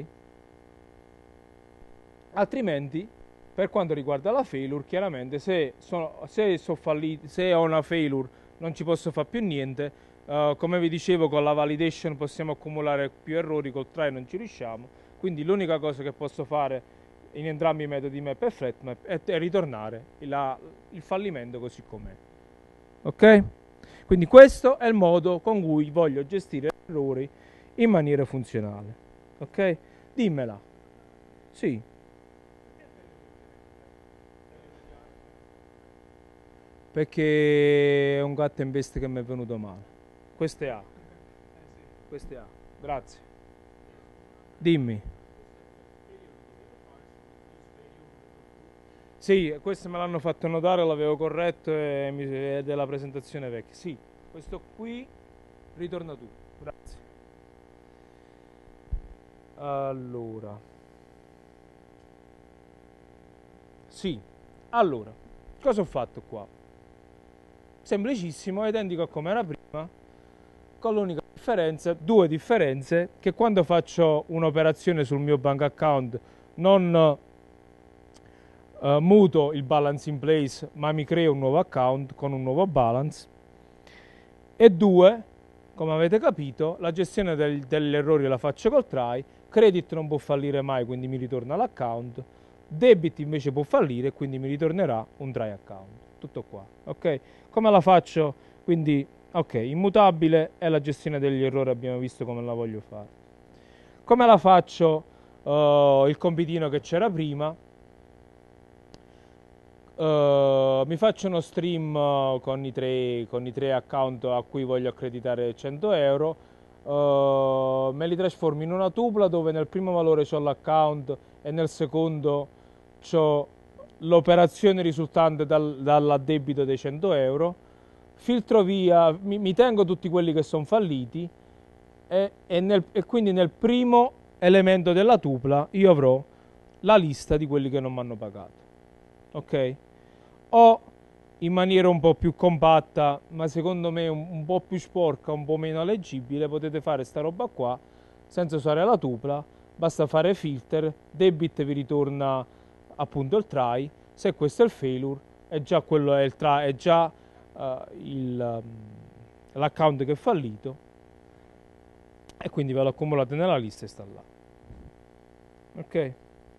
Altrimenti, per quanto riguarda la failure, chiaramente se, sono, se, so fallito, se ho una failure non ci posso fare più niente. Uh, come vi dicevo, con la validation possiamo accumulare più errori, col try non ci riusciamo, quindi l'unica cosa che posso fare in entrambi i metodi map e flatmap e, e ritornare la, il fallimento così com'è. Ok? Quindi questo è il modo con cui voglio gestire gli errori in maniera funzionale. Ok? Dimmela. Sì. Perché è un gatto in veste che mi è venuto male. Questo è A. Questo è A. Grazie. Dimmi. Sì, questo me l'hanno fatto notare, l'avevo corretto e mi, è della presentazione vecchia. Sì, questo qui ritorna tu. Grazie. Allora. Sì. Allora, cosa ho fatto qua? Semplicissimo, identico a come era prima, con l'unica differenza, due differenze, che quando faccio un'operazione sul mio bank account non Uh, muto il balance in place ma mi creo un nuovo account con un nuovo balance, e due, come avete capito, la gestione del, degli errori la faccio col try. Credit non può fallire mai, quindi mi ritorna l'account. Debit invece può fallire, quindi mi ritornerà un try account. Tutto qua, ok? Come la faccio? Quindi, ok, immutabile è la gestione degli errori, abbiamo visto come la voglio fare. Come la faccio uh, il compitino che c'era prima? Uh, mi faccio uno stream uh, con, i tre, con i tre account a cui voglio accreditare cento euro, uh, me li trasformo in una tupla dove nel primo valore ho l'account e nel secondo ho l'operazione risultante dal, dall'addebito dei cento euro, filtro via, mi, mi tengo tutti quelli che sono falliti e, e, nel, e quindi nel primo elemento della tupla io avrò la lista di quelli che non mi hanno pagato. Ok? O in maniera un po' più compatta, ma secondo me un, un po' più sporca, un po' meno leggibile, potete fare sta roba qua senza usare la tupla, basta fare filter, debit vi ritorna appunto il try, se questo è il failure è già quello è il try, è già uh, il, um, l'account che è fallito e quindi ve lo accumulate nella lista e sta là. Ok?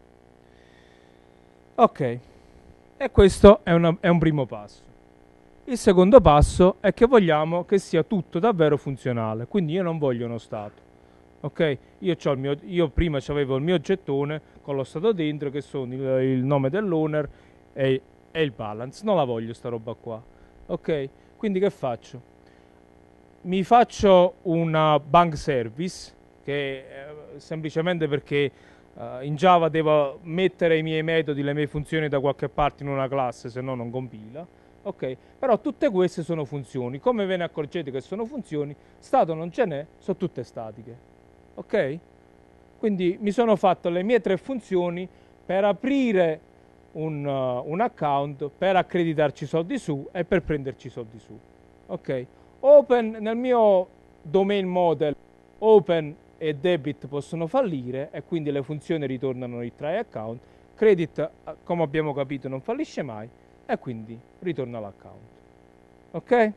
Ok. E questo è, una, è un primo passo. Il secondo passo è che vogliamo che sia tutto davvero funzionale, quindi io non voglio uno stato. Ok? Io, c'ho il mio, io prima avevo il mio gettone con lo stato dentro che sono il, il nome dell'owner e, e il balance. Non la voglio sta roba qua. Ok? Quindi che faccio? Mi faccio una bank service che è semplicemente perché Uh, in Java devo mettere i miei metodi, le mie funzioni da qualche parte in una classe, se no non compila. Ok, però tutte queste sono funzioni. Come ve ne accorgete che sono funzioni? Stato non ce n'è, sono tutte statiche. Ok? Quindi mi sono fatto le mie tre funzioni per aprire un, uh, un account, per accreditarci soldi su e per prenderci soldi su. Ok? Open, nel mio domain model, open e debit possono fallire e quindi le funzioni ritornano i try account. Credit, come abbiamo capito, non fallisce mai e quindi ritorna l'account. Ok?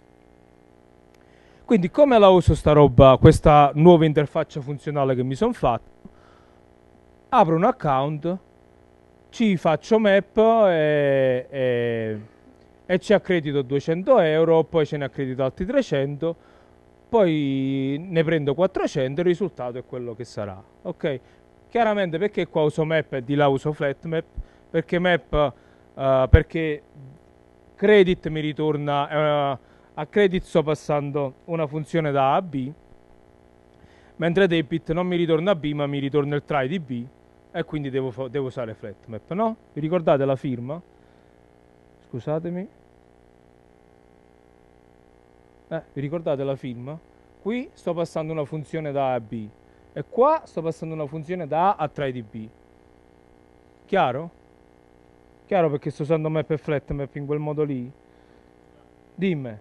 Quindi come la uso sta roba, questa nuova interfaccia funzionale che mi sono fatto? Apro un account, ci faccio map e, e, e ci accredito duecento euro, poi ce ne accredito altri trecento, poi ne prendo quattrocento e il risultato è quello che sarà. Ok? Chiaramente perché qua uso map e di là uso flatmap? Perché map, uh, perché credit mi ritorna, uh, a credit sto passando una funzione da A a B, mentre debit non mi ritorna a B ma mi ritorna il try di B e quindi devo, devo usare flatmap, no? Vi ricordate la firma? Scusatemi. Eh, vi ricordate la firma? Qui sto passando una funzione da A a B e qua sto passando una funzione da A a try di B. Chiaro? Chiaro perché sto usando map e flatmap in quel modo lì? Dimmi.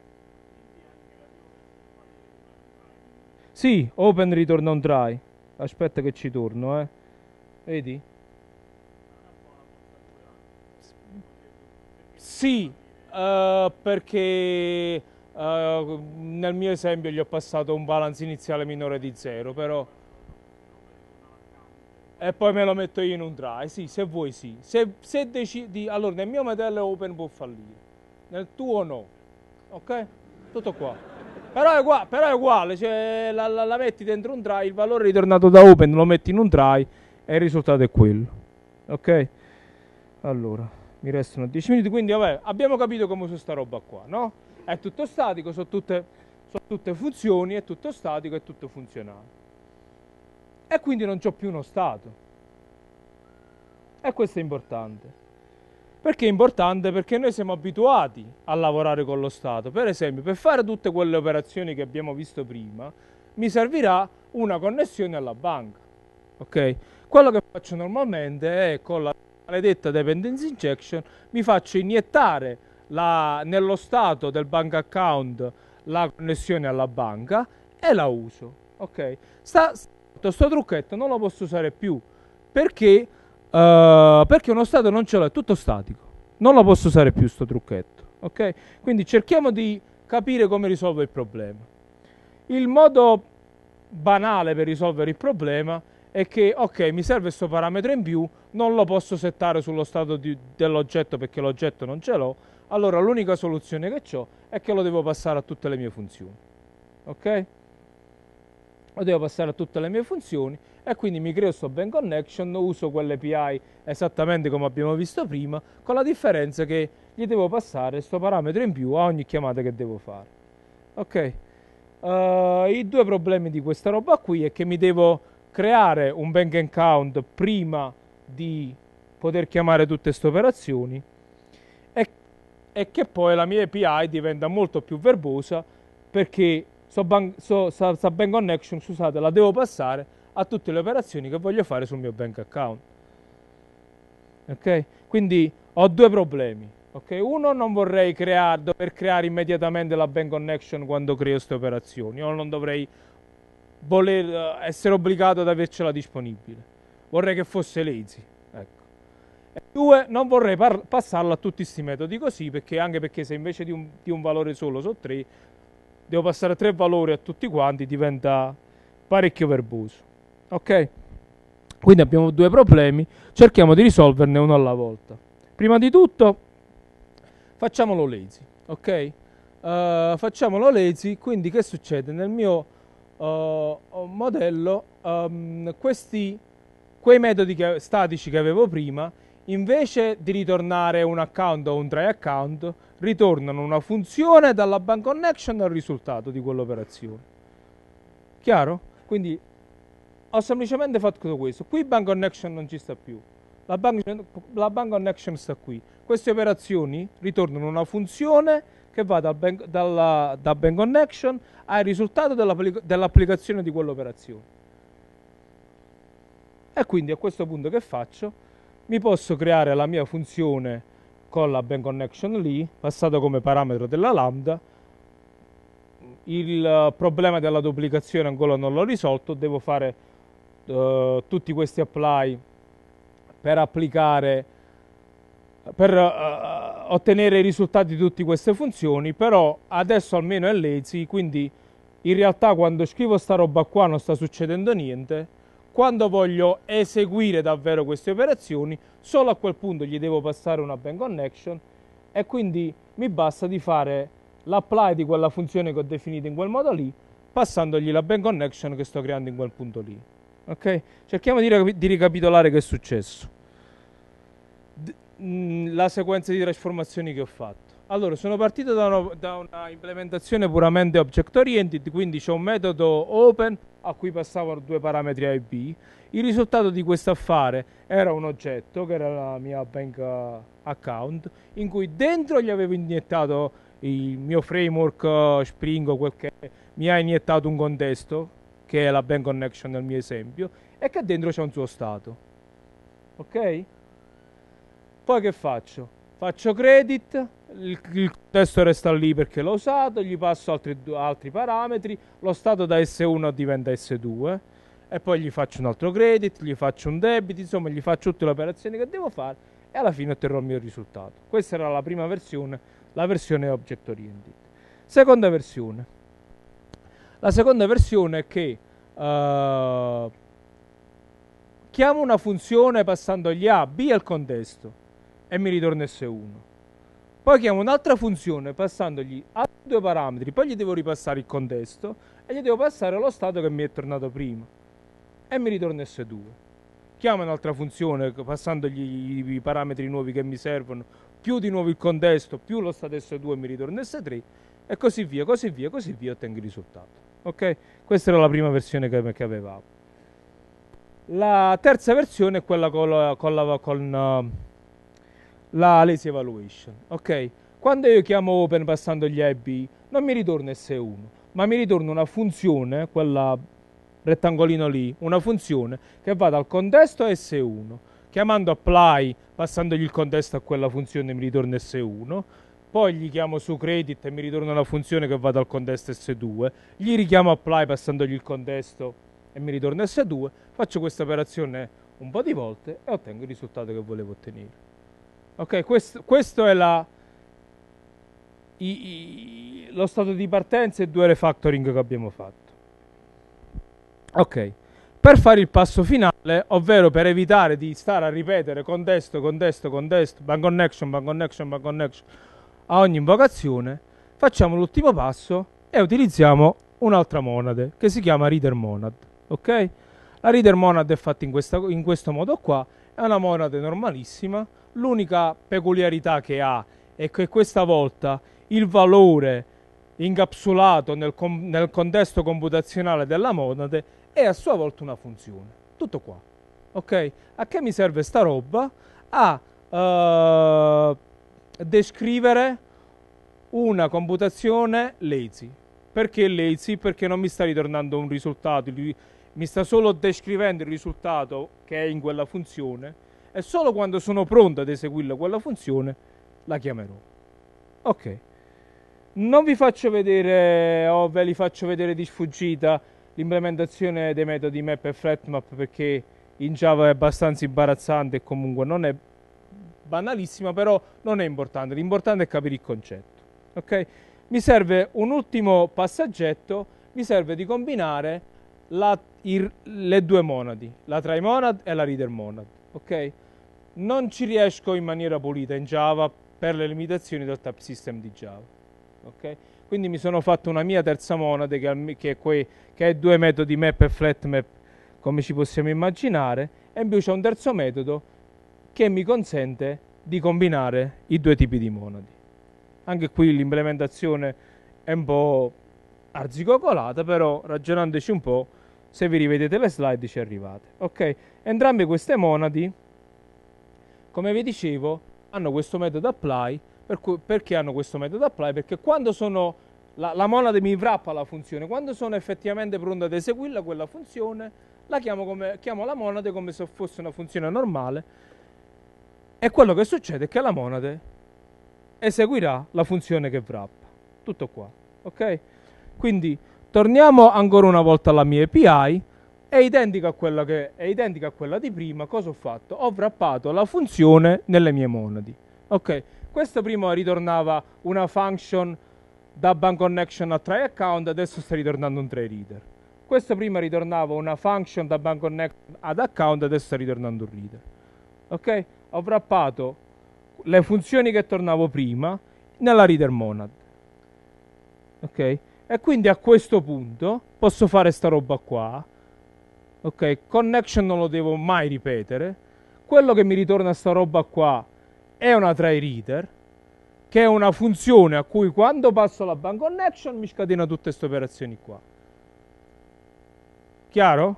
Sì, open ritorna un try. Aspetta che ci torno, eh. Vedi? Sì, uh, perché uh, nel mio esempio gli ho passato un balance iniziale minore di zero, però e poi me lo metto io in un drive. Sì, se vuoi sì. Se, se decidi, allora nel mio modello open può fallire, nel tuo no. Ok? Tutto qua. Però è uguale, però è uguale, cioè la, la, la metti dentro un drive, il valore ritornato da open lo metti in un drive e il risultato è quello. Ok? Allora, mi restano dieci minuti, quindi vabbè, abbiamo capito come uso sta roba qua, no? È tutto statico, sono tutte, sono tutte funzioni, è tutto statico, è tutto funzionale. E quindi non c'ho più uno stato. E questo è importante. Perché è importante? Perché noi siamo abituati a lavorare con lo Stato. Per esempio, per fare tutte quelle operazioni che abbiamo visto prima, mi servirà una connessione alla banca. Ok? Quello che faccio normalmente è con la maledetta dependency injection, mi faccio iniettare la, nello stato del bank account la connessione alla banca e la uso. Ok? Sta, sto trucchetto non lo posso usare più perché Uh, perché uno stato non ce l'ho, è tutto statico. Non lo posso usare più sto trucchetto. Ok? Quindi cerchiamo di capire come risolvere il problema. Il modo banale per risolvere il problema è che, ok, mi serve questo parametro in più, non lo posso settare sullo stato di, dell'oggetto perché l'oggetto non ce l'ho. Allora l'unica soluzione che ho è che lo devo passare a tutte le mie funzioni. Ok? Lo devo passare a tutte le mie funzioni e quindi mi creo questo bank connection, uso quell'A P I esattamente come abbiamo visto prima, con la differenza che gli devo passare questo parametro in più a ogni chiamata che devo fare. Ok? Uh, I due problemi di questa roba qui è che mi devo creare un bank account prima di poter chiamare tutte queste operazioni e, e che poi la mia A P I diventa molto più verbosa perché So bank, so, sa, sa bank connection, scusate, la devo passare a tutte le operazioni che voglio fare sul mio bank account. Ok? Quindi ho due problemi. Ok? Uno, non vorrei creare, dover creare immediatamente la bank connection quando creo queste operazioni, o non dovrei voler essere obbligato ad avercela disponibile. Vorrei che fosse lazy. Ecco. E due, non vorrei par- passarla a tutti questi metodi così, perché anche perché se invece di un, di un valore solo sono tre, devo passare tre valori a tutti quanti, diventa parecchio verboso. Ok? Quindi abbiamo due problemi, cerchiamo di risolverne uno alla volta. Prima di tutto facciamolo lazy, ok? Uh, facciamolo lazy, quindi che succede? Nel mio uh, modello um, questi, quei metodi che, statici che avevo prima, invece di ritornare un account o un try account, ritornano una funzione dalla bank connection al risultato di quell'operazione. Chiaro? Quindi ho semplicemente fatto questo. Qui bank connection non ci sta più. La bank, la bank connection sta qui. Queste operazioni ritornano una funzione che va dal bank, dalla, da bank connection al risultato dell'applicazione di quell'operazione. E quindi a questo punto che faccio? Mi posso creare la mia funzione con la bank connection lì, passata come parametro della lambda. Il problema della duplicazione ancora non l'ho risolto, devo fare uh, tutti questi apply per applicare, per uh, ottenere i risultati di tutte queste funzioni, però adesso almeno è lazy, quindi in realtà quando scrivo sta roba qua non sta succedendo niente. Quando voglio eseguire davvero queste operazioni, solo a quel punto gli devo passare una bank connection e quindi mi basta di fare l'apply di quella funzione che ho definito in quel modo lì, passandogli la bank connection che sto creando in quel punto lì. Ok? Cerchiamo di, di ricapitolare che è successo. D- mh, la sequenza di trasformazioni che ho fatto. Allora, sono partito da una, da una implementazione puramente object oriented, quindi c'è un metodo open a cui passavano due parametri A e B. Il risultato di questo affare era un oggetto, che era la mia bank account, in cui dentro gli avevo iniettato il mio framework Spring o quel che è, mi ha iniettato un contesto, che è la bank connection nel mio esempio, e che dentro c'è un suo stato. Ok? Poi che faccio? Faccio credit, il, il testo resta lì perché l'ho usato, gli passo altri, altri parametri, lo stato da esse uno diventa esse due e poi gli faccio un altro credit, gli faccio un debit, insomma gli faccio tutte le operazioni che devo fare e alla fine otterrò il mio risultato. Questa era la prima versione, la versione object oriented. Seconda versione. La seconda versione è che uh, chiamo una funzione passandogli A, B al contesto e mi ritorna S uno. Poi chiamo un'altra funzione passandogli altri due parametri, poi gli devo ripassare il contesto e gli devo passare lo stato che mi è tornato prima e mi ritorna S due. Chiamo un'altra funzione passandogli i parametri nuovi che mi servono, più di nuovo il contesto, più lo stato S due mi ritorna S tre e così via, così via, così via ottengo il risultato. Ok? Questa era la prima versione che, che avevamo. La terza versione è quella con la, con la, con, uh, la lazy evaluation. Ok? Quando io chiamo open passandogli A e B, non mi ritorna S uno, ma mi ritorna una funzione, quella rettangolino lì, una funzione che va dal contesto a S uno. Chiamando apply, passandogli il contesto a quella funzione mi ritorna S uno. Poi gli chiamo su credit e mi ritorna una funzione che va dal contesto S due. Gli richiamo apply passandogli il contesto e mi ritorna S due. Faccio questa operazione un po' di volte e ottengo il risultato che volevo ottenere. Ok, questo, questo è la, i, i, lo stato di partenza e due refactoring che abbiamo fatto. Ok, per fare il passo finale, ovvero per evitare di stare a ripetere contesto, contesto, contesto, ban connection, ban connection, ban connection a ogni invocazione, facciamo l'ultimo passo e utilizziamo un'altra monade che si chiama reader monad. Ok? La reader monad è fatta in, questa, in questo modo qua, è una monade normalissima. L'unica peculiarità che ha è che questa volta il valore incapsulato nel, com- nel contesto computazionale della monade è a sua volta una funzione. Tutto qua. Ok? A che mi serve sta roba? A uh, descrivere una computazione lazy. Perché lazy? Perché non mi sta ritornando un risultato, mi sta solo descrivendo il risultato che è in quella funzione e solo quando sono pronto ad eseguire quella funzione la chiamerò. Ok. Non vi faccio vedere o ve li faccio vedere di sfuggita l'implementazione dei metodi map e flatmap perché in Java è abbastanza imbarazzante e comunque non è banalissima, però non è importante, l'importante è capire il concetto. Ok? Mi serve un ultimo passaggetto, mi serve di combinare la, il, le due monadi, la try monad e la reader monad. Ok? Non ci riesco in maniera pulita in Java per le limitazioni del type system di Java. Ok? Quindi mi sono fatto una mia terza monade che, che, è, que, che è due metodi map e flatmap come ci possiamo immaginare e in più c'è un terzo metodo che mi consente di combinare i due tipi di monadi. Anche qui l'implementazione è un po' arzigogolata, però ragionandoci un po', se vi rivedete le slide ci arrivate. Ok? Entrambe queste monadi, come vi dicevo, hanno questo metodo apply. Per cui, perché hanno questo metodo apply? Perché quando sono la, la monade mi wrappa la funzione, quando sono effettivamente pronto ad eseguirla quella funzione, la chiamo, come, chiamo la monade come se fosse una funzione normale e quello che succede è che la monade eseguirà la funzione che wrappa. Tutto qua, ok? Quindi torniamo ancora una volta alla mia A P I, è identica a quella, che, è identica a quella di prima. Cosa ho fatto? Ho wrappato la funzione nelle mie monadi. Ok? Questo prima ritornava una function da bank connection a try account, adesso sta ritornando un try reader. Questo prima ritornava una function da bank connection ad account, adesso sta ritornando un reader. Ok? Ho wrappato le funzioni che tornavo prima nella reader monad. Ok? E quindi a questo punto posso fare sta roba qua. Ok? Connection non lo devo mai ripetere. Quello che mi ritorna sta roba qua è una try reader, che è una funzione a cui quando passo la bank connection mi scatena tutte queste operazioni qua. Chiaro?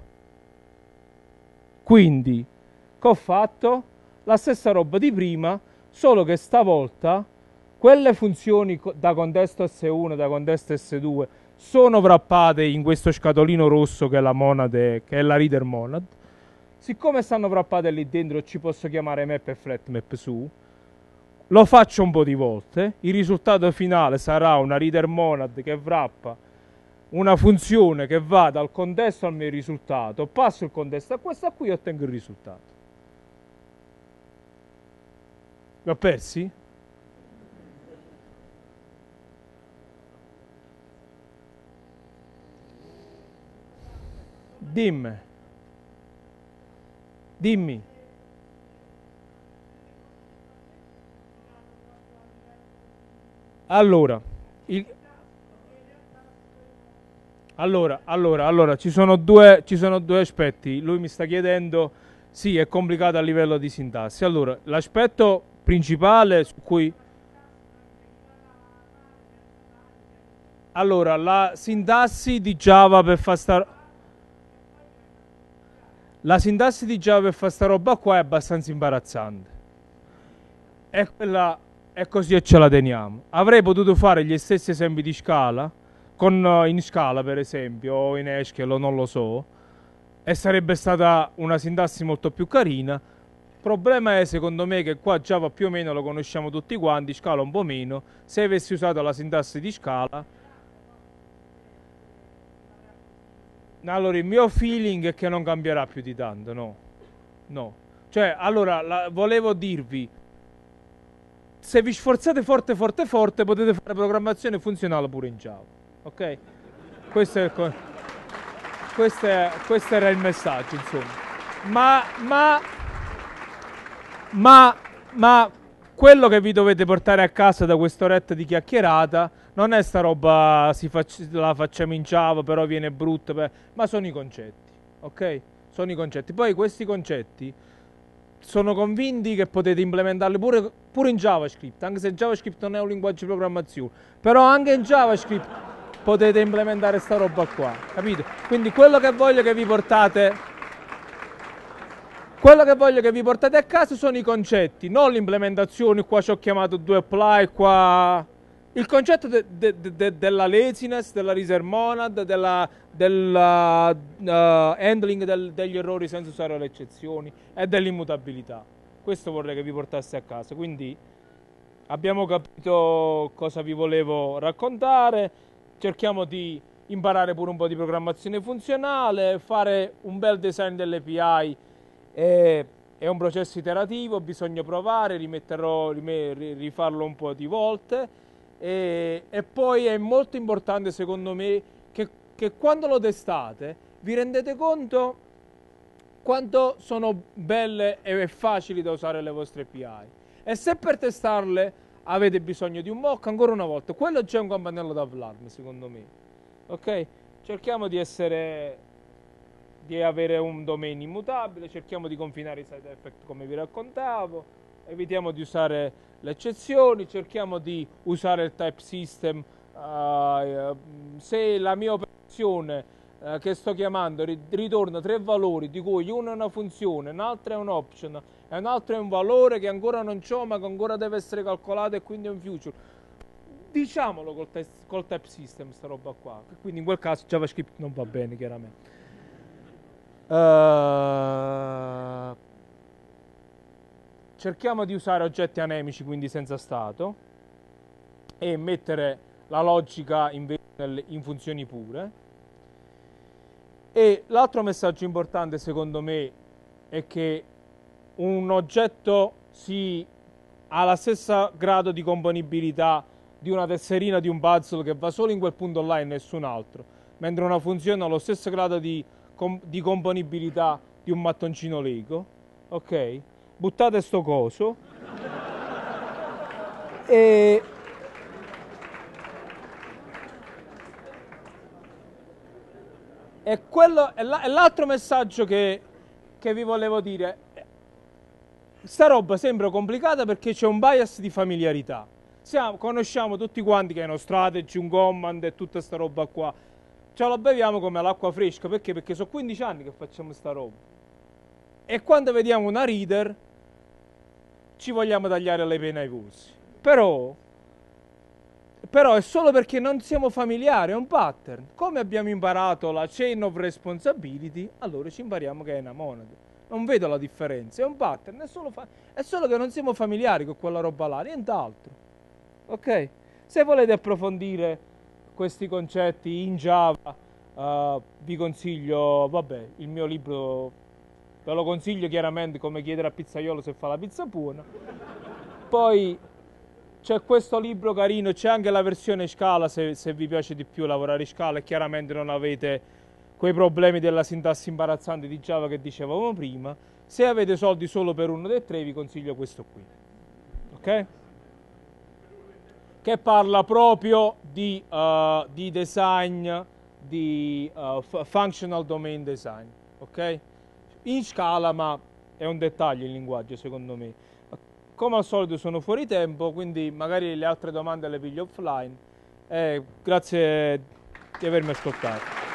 Quindi, che ho fatto? La stessa roba di prima, solo che stavolta quelle funzioni da contesto S uno e da contesto S due sono wrappate in questo scatolino rosso che è la monade, che è la reader monad. Siccome stanno wrappate lì dentro ci posso chiamare map e flatmap su. Lo faccio un po' di volte, il risultato finale sarà una reader monad che wrappa una funzione che va dal contesto al mio risultato, passo il contesto a questa qui e ottengo il risultato. Li ho persi? Dimmi. Dimmi. Allora, il- allora, allora, allora, ci sono due, ci sono due aspetti. Lui mi sta chiedendo, sì, è complicato a livello di sintassi. Allora, l'aspetto principale su cui... Allora, la sintassi di Java per fare sta... La sintassi di Java per fare sta roba qua è abbastanza imbarazzante. È quella, è così e ce la teniamo. Avrei potuto fare gli stessi esempi di Scala, con, eh, in Scala per esempio, o in Haskell, o non lo so, e sarebbe stata una sintassi molto più carina. Il problema è, secondo me, che qua Java più o meno lo conosciamo tutti quanti, Scala un po' meno. Se avessi usato la sintassi di Scala, allora il mio feeling è che non cambierà più di tanto, no. No. Cioè, allora, la- volevo dirvi, se vi sforzate forte forte forte potete fare programmazione funzionale pure in Java. Ok? Questo, è il co- questo, è- questo era il messaggio, insomma. Ma, ma, ma, ma quello che vi dovete portare a casa da quest'oretta di chiacchierata non è sta roba, si fac- la facciamo in Java, però viene brutta, per- ma sono i concetti, ok? Sono i concetti. Poi questi concetti sono convinti che potete implementarli pure, pure in JavaScript, anche se JavaScript non è un linguaggio di programmazione, però anche in JavaScript potete implementare sta roba qua, capito? Quindi quello che voglio che vi portate quello che voglio che vi portate a casa sono i concetti, non l'implementazione. Qua ci ho chiamato due apply, qua il concetto de- de- de- de- della laziness, della reserve monad, della, della uh, handling del- degli errori senza usare le eccezioni e dell'immutabilità. Questo vorrei che vi portasse a casa. Quindi abbiamo capito cosa vi volevo raccontare. Cerchiamo di imparare pure un po' di programmazione funzionale, fare un bel design delle A P I. È, è un processo iterativo, bisogna provare, rimetterò, rime- ri- rifarlo un po' di volte. E, e poi è molto importante, secondo me, che, che quando lo testate vi rendete conto quanto sono belle e facili da usare le vostre A P I. E se per testarle avete bisogno di un mock, ancora una volta, quello c'è un campanello d'allarme, secondo me. Ok? Cerchiamo di essere di avere un domain immutabile, cerchiamo di confinare i side effect come vi raccontavo, evitiamo di usare le eccezioni, cerchiamo di usare il type system. Uh, se la mia operazione uh, che sto chiamando ritorna tre valori, di cui uno è una funzione, un altro è un option e un altro è un valore che ancora non c'ho ma che ancora deve essere calcolato e quindi è un future, diciamolo col, col type system sta roba qua, quindi in quel caso JavaScript non va bene chiaramente. Uh, cerchiamo di usare oggetti anemici, quindi senza stato, e mettere la logica invece in funzioni pure. E l'altro messaggio importante secondo me è che un oggetto si ha lo stesso grado di componibilità di una tesserina di un puzzle che va solo in quel punto là e nessun altro, mentre una funzione ha lo stesso grado di Com- di componibilità di un mattoncino Lego, ok? Buttate sto coso e, e quello è, la- è l'altro messaggio che, che vi volevo dire. Sta roba sembra complicata perché c'è un bias di familiarità. Siamo, conosciamo tutti quanti che è uno strategy, un command e tutta sta roba qua. Ce la beviamo come l'acqua fresca, perché? Perché sono quindici anni che facciamo sta roba. E quando vediamo una reader ci vogliamo tagliare le pene ai polsi. Però, però è solo perché non siamo familiari, è un pattern. Come abbiamo imparato la chain of responsibility, allora ci impariamo che è una monade. Non vedo la differenza, è un pattern, è solo, fa- è solo che non siamo familiari con quella roba là, nient'altro. Ok? Se volete approfondire questi concetti in Java, uh, vi consiglio, vabbè, il mio libro, ve lo consiglio chiaramente, come chiedere a pizzaiolo se fa la pizza buona. Poi c'è questo libro carino, c'è anche la versione Scala se, se vi piace di più lavorare in Scala e chiaramente non avete quei problemi della sintassi imbarazzante di Java che dicevamo prima. Se avete soldi solo per uno dei tre, vi consiglio questo qui, ok? Che parla proprio di, uh, di design, di uh, functional domain design, ok? In scala, ma è un dettaglio il linguaggio, secondo me. Come al solito sono fuori tempo, quindi magari le altre domande le piglio offline. Eh, grazie di avermi ascoltato.